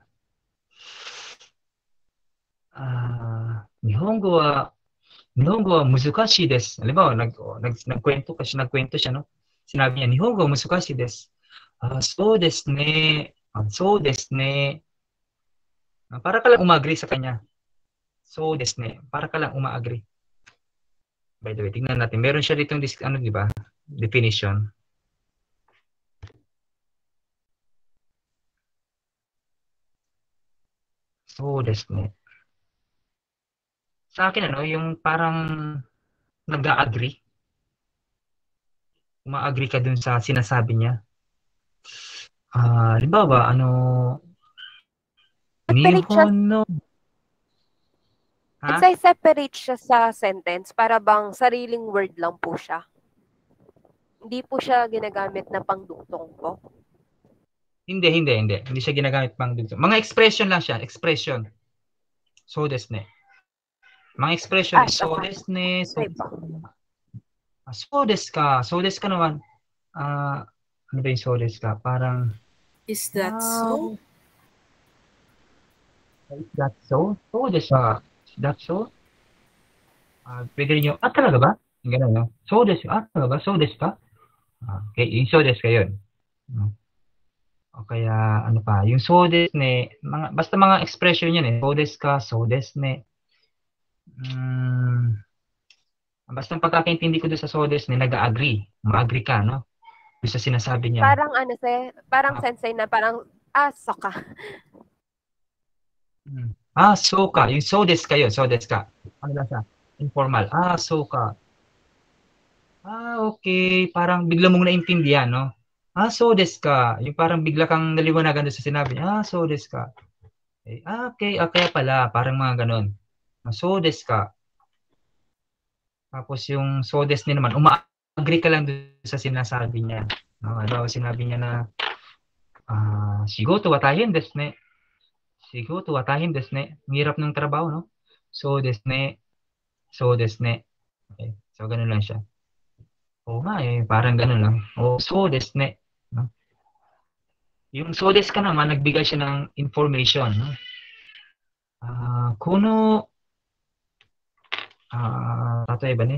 ah, Nihongo wa, Nihongo wa muzukashi desu. Alam mo, nag, nag, nagkwento kasi, nagkwento siya, no? Sinabi niya, Nihongo wa muzukashi desu. Ah, so desu ne. Ah, so desu ne. Ah, para ka lang umaagree sa kanya. So desu ne. Para ka lang umaagree. By the way, tingnan natin. Meron siya ditong, ano, di ba? Definition. So desu ne. Sa akin, ano, yung parang nag-a-agree. Uma-agree ka dun sa sinasabi niya. Ah, uh, halimbawa, ano, Separate siya, Nihon no... Ha? Sensei, separate siya sa sentence para bang sariling word lang po siya. Hindi po siya ginagamit na pangdugtong po. Hindi, hindi, hindi. Hindi siya ginagamit pangdugtong. Mga expression lang siya. Expression. So desu ne. Mga expression. Ah, So okay. desu ne. So, Okay po. so desu ka. So desu ka naman. Ah, uh, ano ba yung so desu ka? Parang, Is that so? Is that so? So desu ka. Is that so? Ah, uh, pwede rin yung, ah, talaga ba? Yung gano'n, no? So desu, ah, talaga ba? So desu ka? Ah, okay, yung so desu ka yun. No? O kaya, ano pa, yung so desu ne, mga, basta mga expression yan eh. So desu ka, so desu ne. Hmm, basta ang pagkakaintindi ko doon sa so desu ne, nag-agree. Ma-agree ka, no? Doon sa sinasabi niya. Parang ano, se, parang Ah. sensei na parang, ah, soka. Hmm. Ah, so ka. Yung so desu ka yun. So desu ka. Ano lang siya? Informal. Ah, so ka. Ah, okay. Parang bigla mong naintindihan, no? Ah, so desu ka. Yung parang bigla kang naliwanagan doon sa sinabi niya. Ah, so desu ka. Okay. Ah, okay. Ah, kaya pala. Parang mga ganun. Ah, so desu ka. Tapos yung so desu ne naman, uma-agree ka lang doon sa sinasabi niya. No? Ano, sinabi niya na, ah, shigoto wa taihen desu ne. Shigoto wa taihen desu ne. Hirap ng trabaho, no? So desu ne. So desu ne. Okay. So, ganun lang siya. Oo nga eh, parang ganun lang. O, so desu ne. No? Yung so desu ka naman, nagbigay siya ng information. No? Ah, kono, ah, tatay ba ni?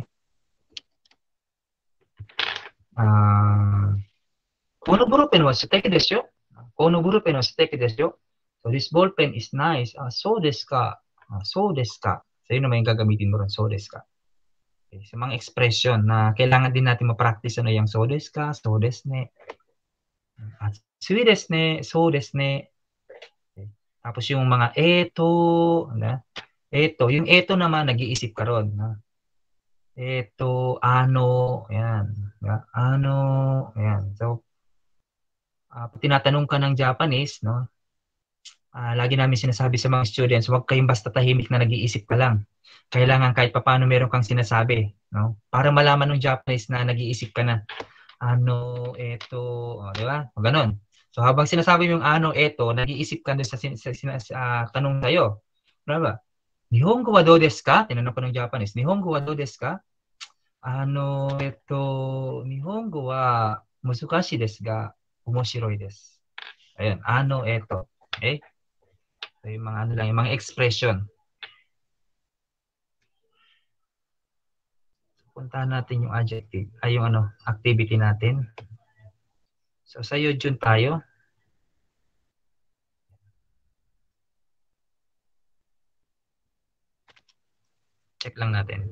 Ah, kono ballpen wa suteki desu yo. Kono ballpen wa suteki desu yo. So, this ball pen is nice. Ah, so desu ka. Ah, so desu ka. So, yun naman yung gagamitin mo rin. So desu ka. Okay, sa mga expression na kailangan din natin ma-practice ano yung so desu ka, so desu ne. At sui desu ne, so desu ne. Okay. Tapos yung mga eto, ano? Eto, yung eto naman nag-iisip ka ron, no? Eto, ano, ayan. Ano, ayan. So, uh, tinatanong ka ng Japanese, no? Uh, lagi namin sinasabi sa mga students, huwag kayong basta tahimik na nag-iisip ka lang. Kailangan kahit papaano meron kang sinasabi, no? Para malaman ng Japanese na nag-iisip ka na. Ano, eto, oh, di ba? O, ganun. So habang sinasabi mo yung ano, eto, nag-iisip ka doon sa, sa, sa, sa uh, tanong sa'yo. Diba? Nihongo wa do desu ka? Tinanong ko ng Japanese. Nihongo wa do desu ka? Ano, eto, Nihongo wa musukashi desu ga omoshiroi desu. Ayun, ano, eto. Okay? So yung mga ano lang, yung mga expression. Puntahan natin yung adjective, ay yung ano, activity natin. So sa Yojun tayo. Check lang natin.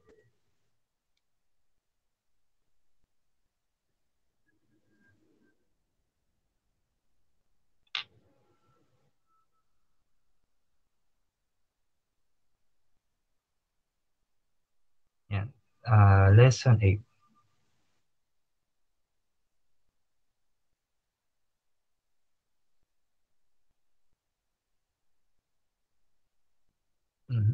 Yan. Uh, lesson eight. Mm-hmm.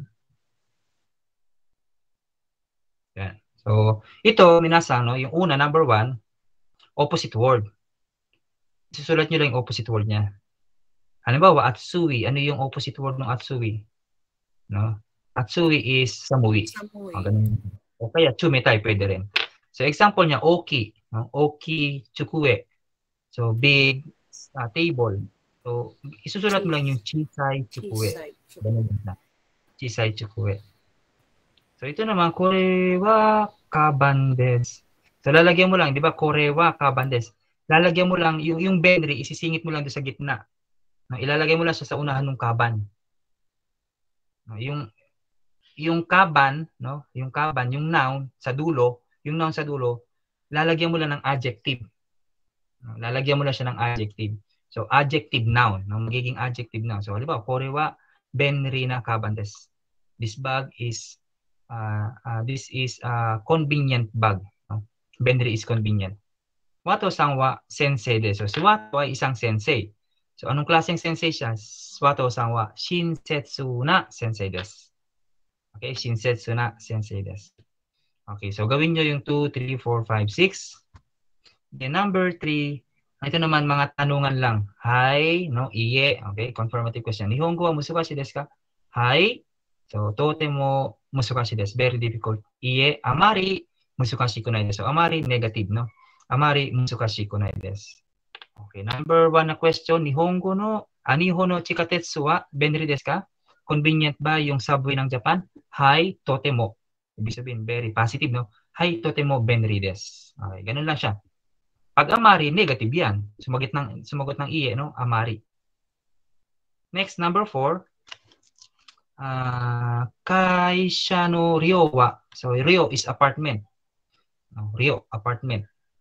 Yan. So, ito, minasang, no, yung una, number one, opposite word. Susulat nyo lang yung opposite word niya. Halimbawa, atsui. Ano yung opposite word ng atsui? No? Atsui is samui. Samui. O, ganun. O kaya, chumetai, pwede rin. So, example niya, oki. No? Oki, tsukue. So, big uh, table. So, isusulat mo lang yung chisai, tsukue. Ganun na. Chisai, tsukue. So, ito naman, kore wa kaban desu. So, lalagyan mo lang, di ba, kore wa kaban desu. Lalagyan mo lang, yung, yung benri, isisingit mo lang doon sa gitna. No, ilalagay mo lang siya sa unahan ng kaban. No, yung, yung kaban, no, yung kaban, yung noun sa dulo, yung noun sa dulo, lalagyan mo lang ng adjective. No, lalagyan mo lang siya ng adjective. So, adjective noun, no, magiging adjective noun. So, halimbawa, kore wa benri na kaban desu. This bag is Uh, uh, this is a convenient bag. No? Benri is convenient. Wato-san wa sensei desu. So, si Wato ay isang sensei. So, anong klaseng sensei siya? Wato-san wa shinsetsu na sensei desu. Okay, shinsetsu na sensei desu. Okay, so gawin nyo yung two, three, four, five, six. Then number three, ito naman mga tanungan lang. Hai, no, iye. Okay, confirmative question. Nihongo wa musukashi desu ka? Hai. So, totemo musukashi desu. Very difficult. Iye, amari musukashi kunai desu. So, amari, negative, no? Amari musukashi kunai desu. Okay, number one na question. Nihongo no, aniho no chikatetsu wa benri desu ka? Convenient ba yung subway ng Japan? Hai, totemo. Ibig sabihin, very positive, no? Hai, totemo benri desu. Okay, ganun lang siya. Pag amari, negative yan. Sumagot ng, sumagot ng iye, no? Amari. Next, number four. Uh, kaisha no ryo wa. So, ryo is apartment. No, ryo, apartment.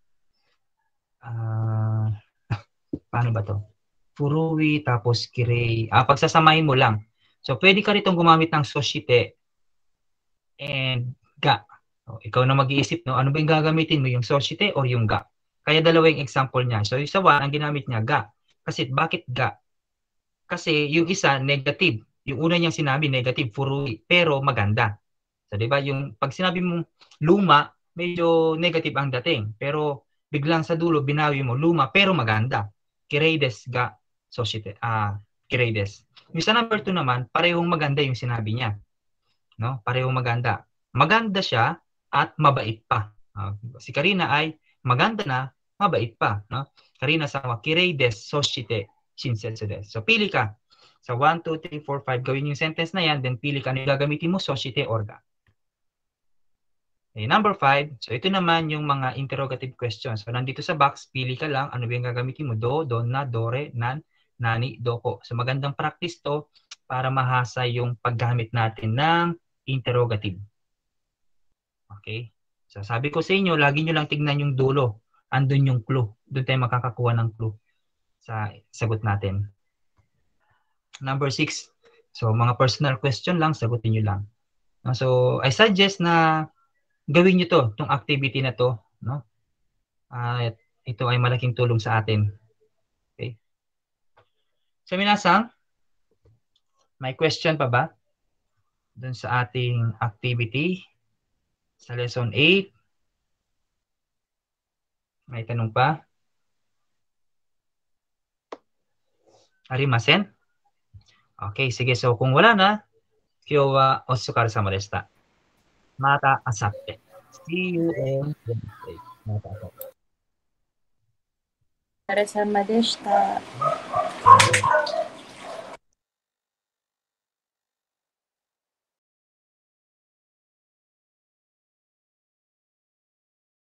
Uh, paano ba to? Furui, tapos kirei. Ah, pagsasamahin mo lang. So, pwede ka ritong gumamit ng soshite and ga. So, ikaw na mag-iisip, no? Ano ba yung gagamitin mo? Yung soshite or yung ga? Kaya dalawa yung example niya. So, yung sa one, ang ginamit niya, ga. Kasi, bakit ga? Kasi, yung isa, negative. Yung una niyang sinabi, negative, furui, pero maganda. So, di ba? Yung pag sinabi mong luma, medyo negative ang dating. Pero biglang sa dulo, binawi mo, luma, pero maganda. Kirei-des ga soshite. Ah, kirei-des. Yung sa number two naman, parehong maganda yung sinabi niya. No? Parehong maganda. Maganda siya at mabait pa. Uh, si Karina ay maganda na, mabait pa. No? Karina sa kirei-des soshite shinsetsu desu. So, pili ka. Sa so, one, two, three, four, five, gawin yung sentence na yan, then pili ka na gagamitin mo, soshite or ga. Okay, number five, so ito naman yung mga interrogative questions. So, nandito sa box, pili ka lang, ano ba yung gagamitin mo? Do, don, na, dore, nan, nani, doko. So, magandang practice to para mahasa yung paggamit natin ng interrogative. Okay? So, sabi ko sa inyo, lagi nyo lang tignan yung dulo. Andun yung clue. Doon tayo makakakuha ng clue sa sagot natin. Number six, so mga personal question lang, sagutin nyo lang. So, I suggest na gawin nyo to, itong activity na to. No? Uh, ito ay malaking tulong sa atin. Okay. So, minasang, may question pa ba? Dun sa ating activity sa lesson eight. May tanong pa? arimasen? Okay, sige. So, kung wala na, kyo wa otsukaru sama deshita. Mata asatte. See you on Wednesday. Mata asatte. お疲れ様でした。